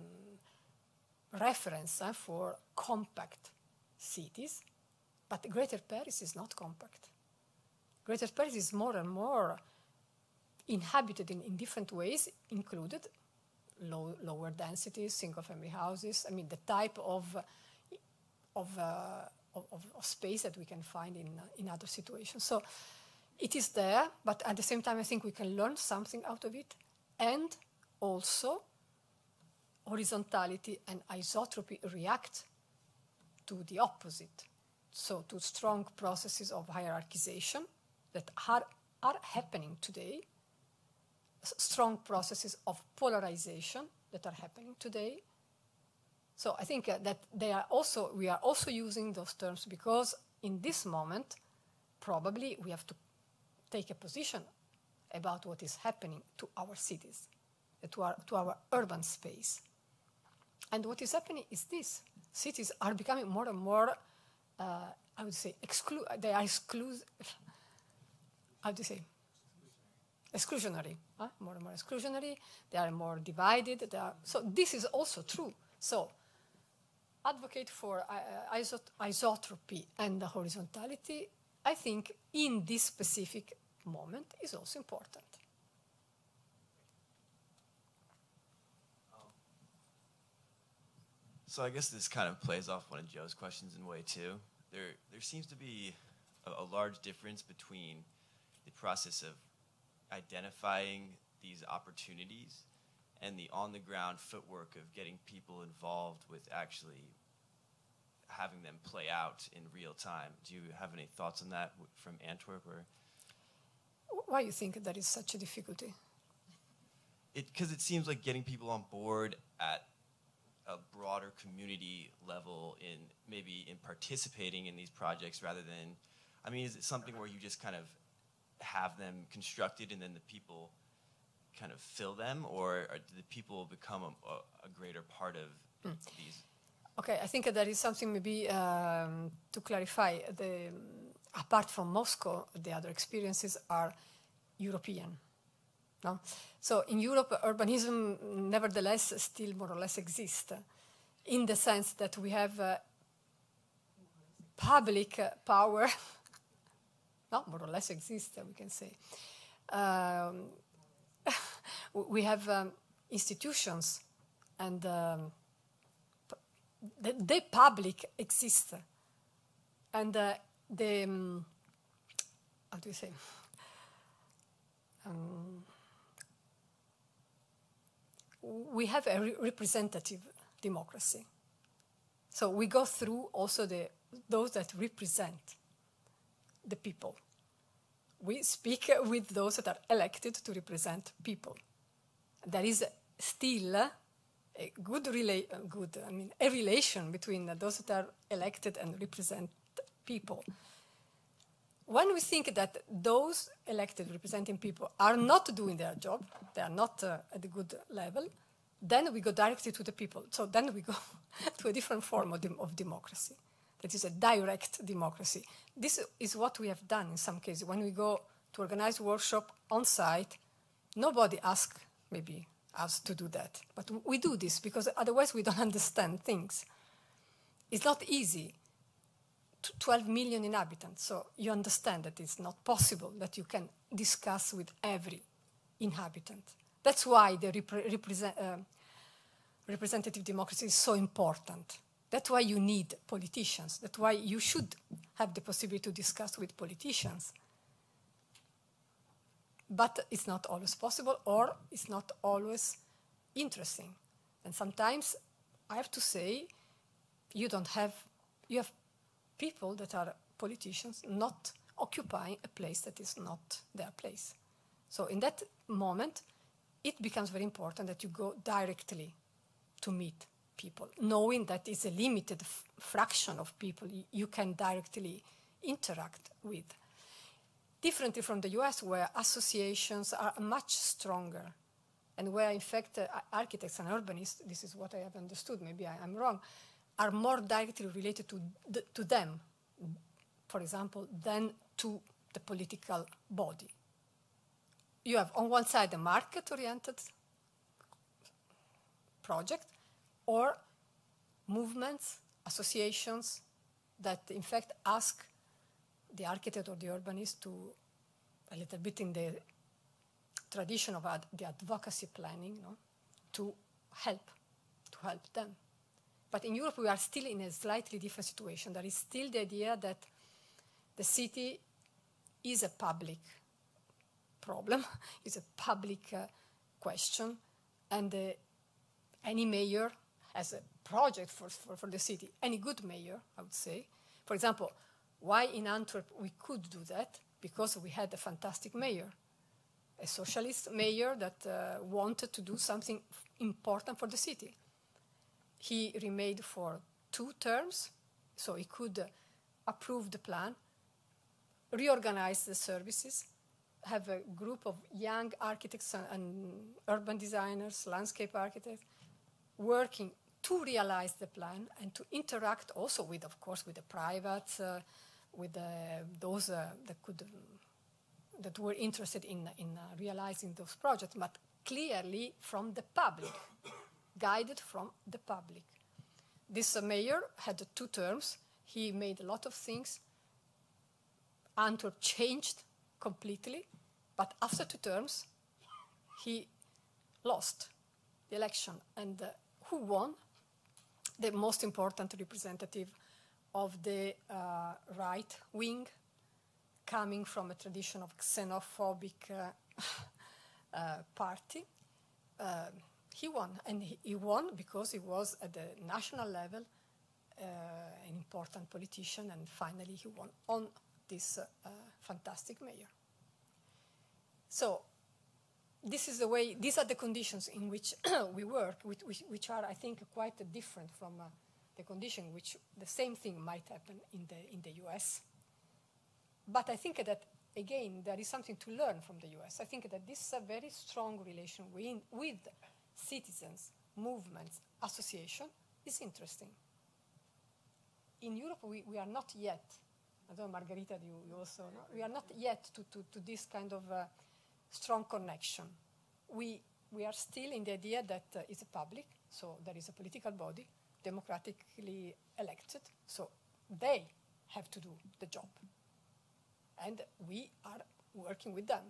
S2: mm, reference uh, for compact cities, but Greater Paris is not compact. Greater Paris is more and more inhabited in, in different ways, included low, lower densities, single-family houses. I mean, the type of of, uh, of, of space that we can find in uh, in other situations. So it is there, but at the same time, I think we can learn something out of it, and also horizontality and isotropy react to the opposite, so to strong processes of hierarchization that are, are happening today, S strong processes of polarization that are happening today. So I think uh, that they are also, we are also using those terms because in this moment, probably we have to take a position about what is happening to our cities, to our, to our urban space. And what is happening is this. Cities are becoming more and more, uh, I would say, exclu they are exclusive, how do you say? Exclusionary, huh? More and more exclusionary. They are more divided. They are, so this is also true. So advocate for uh, isot isotropy and horizontality, I think in this specific moment is also important.
S5: So I guess this kind of plays off one of Joe's questions in a way too. There, there seems to be a, a large difference between the process of identifying these opportunities and the on-the-ground footwork of getting people involved with actually having them play out in real time. Do you have any thoughts on that from Antwerp? Or?
S2: Why do you think there is such a difficulty?
S5: Because it, it seems like getting people on board at a broader community level in maybe in participating in these projects rather than, I mean, is it something where you just kind of have them constructed and then the people kind of fill them, or, or do the people become a, a greater part of mm. these?
S2: Okay, I think there is something maybe um, to clarify. The, apart from Moscow, the other experiences are European. No? So in Europe, urbanism nevertheless still more or less exists, in the sense that we have uh, public uh, power, no, more or less exists, we can say. Um, we have um, institutions, and um, the, the public exists, and uh, the, um, how do you say? Um, we have a re representative democracy. So we go through also the, those that represent the people. We speak with those that are elected to represent people. There is still a good, rela good I mean, a relation between those that are elected and represent people. When we think that those elected representing people are not doing their job, they are not uh, at a good level, then we go directly to the people. So then we go to a different form of, dem of democracy. That is a direct democracy. This is what we have done in some cases. When we go to organize workshop on site, nobody asks maybe us to do that. But we do this because otherwise we don't understand things. It's not easy. twelve million inhabitants, so you understand that it's not possible that you can discuss with every inhabitant. That's why the repre represent, uh, representative democracy is so important. That's why you need politicians. That's why you should have the possibility to discuss with politicians. But it's not always possible, or it's not always interesting. And sometimes, I have to say, you don't have, you have people that are politicians not occupying a place that is not their place. So in that moment, it becomes very important that you go directly to meet people, knowing that it's a limited f fraction of people you can directly interact with. Differently from the U S, where associations are much stronger, and where, in fact, uh, architects and urbanists, this is what I have understood, maybe I, I'm wrong, are more directly related to, the, to them, for example, than to the political body. You have, on one side, a market-oriented project, or movements, associations, that, in fact, ask the architect or the urbanist to, a little bit in the tradition of ad, the advocacy planning, no, to help, to help them. But in Europe, we are still in a slightly different situation. There is still the idea that the city is a public problem, is a public uh, question, and uh, any mayor has a project for, for, for the city. Any good mayor, I would say. For example, why in Antwerp we could do that? Because we had a fantastic mayor, a socialist mayor that uh, wanted to do something important for the city. He remained for two terms, so he could uh, approve the plan, reorganize the services, have a group of young architects and, and urban designers, landscape architects, working to realize the plan and to interact also with, of course, with the private, uh, with uh, those uh, that could, um, that were interested in, in uh, realizing those projects, but clearly from the public, guided from the public. This uh, mayor had uh, two terms. He made a lot of things. Antwerp changed completely, but after two terms, he lost the election. And uh, who won? The most important representative of the uh, right wing, coming from a tradition of xenophobic uh, uh, party. Uh, he won, and he, he won because he was at the national level uh, an important politician, and finally he won on this uh, uh, fantastic mayor. So this is the way, these are the conditions in which we work, which, which, which are, I think, quite different from uh, the condition which the same thing might happen in the, in the U S. But I think that, again, there is something to learn from the U S. I think that this is a very strong relation with, with citizens, movements, association is interesting. In Europe, we, we are not yet, I don't know, Margherita, you, you also know, we are not yet to, to, to this kind of uh, strong connection. We, we are still in the idea that uh, it's a public, so there is a political body, democratically elected, so they have to do the job. And we are working with them.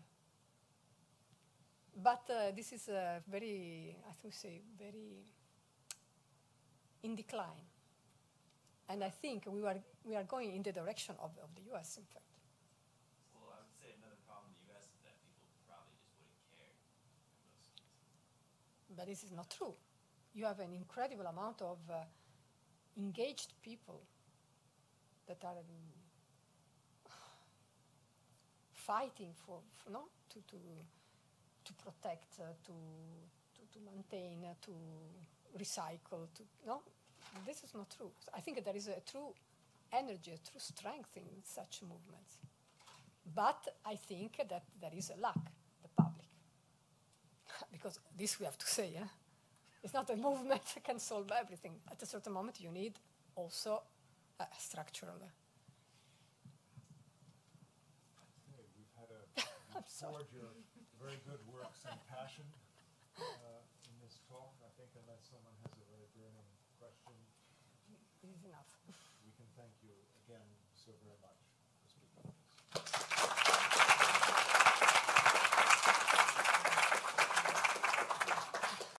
S2: But uh, this is uh, very, I would say, very in decline. And I think we are, we are going in the direction of, of the U S, in fact.
S5: Well, I would say another problem in the U S is that people probably just wouldn't care in most cases.
S2: But this is not true. You have an incredible amount of uh, engaged people that are um, fighting for, for no, to, to, to protect, uh, to, to, to maintain, uh, to recycle, to, no? This is not true. I think there is a true energy, a true strength in such movements. But I think that there is a lack, the public. Because this we have to say, eh? It's not a movement that can solve everything. At a certain moment, you need also a structural. Uh,
S1: Okay, we've had a, you've poured your very good works and passion uh, in this talk. I think unless someone has a very burning question,
S2: it is enough.
S1: we can thank you again so very much.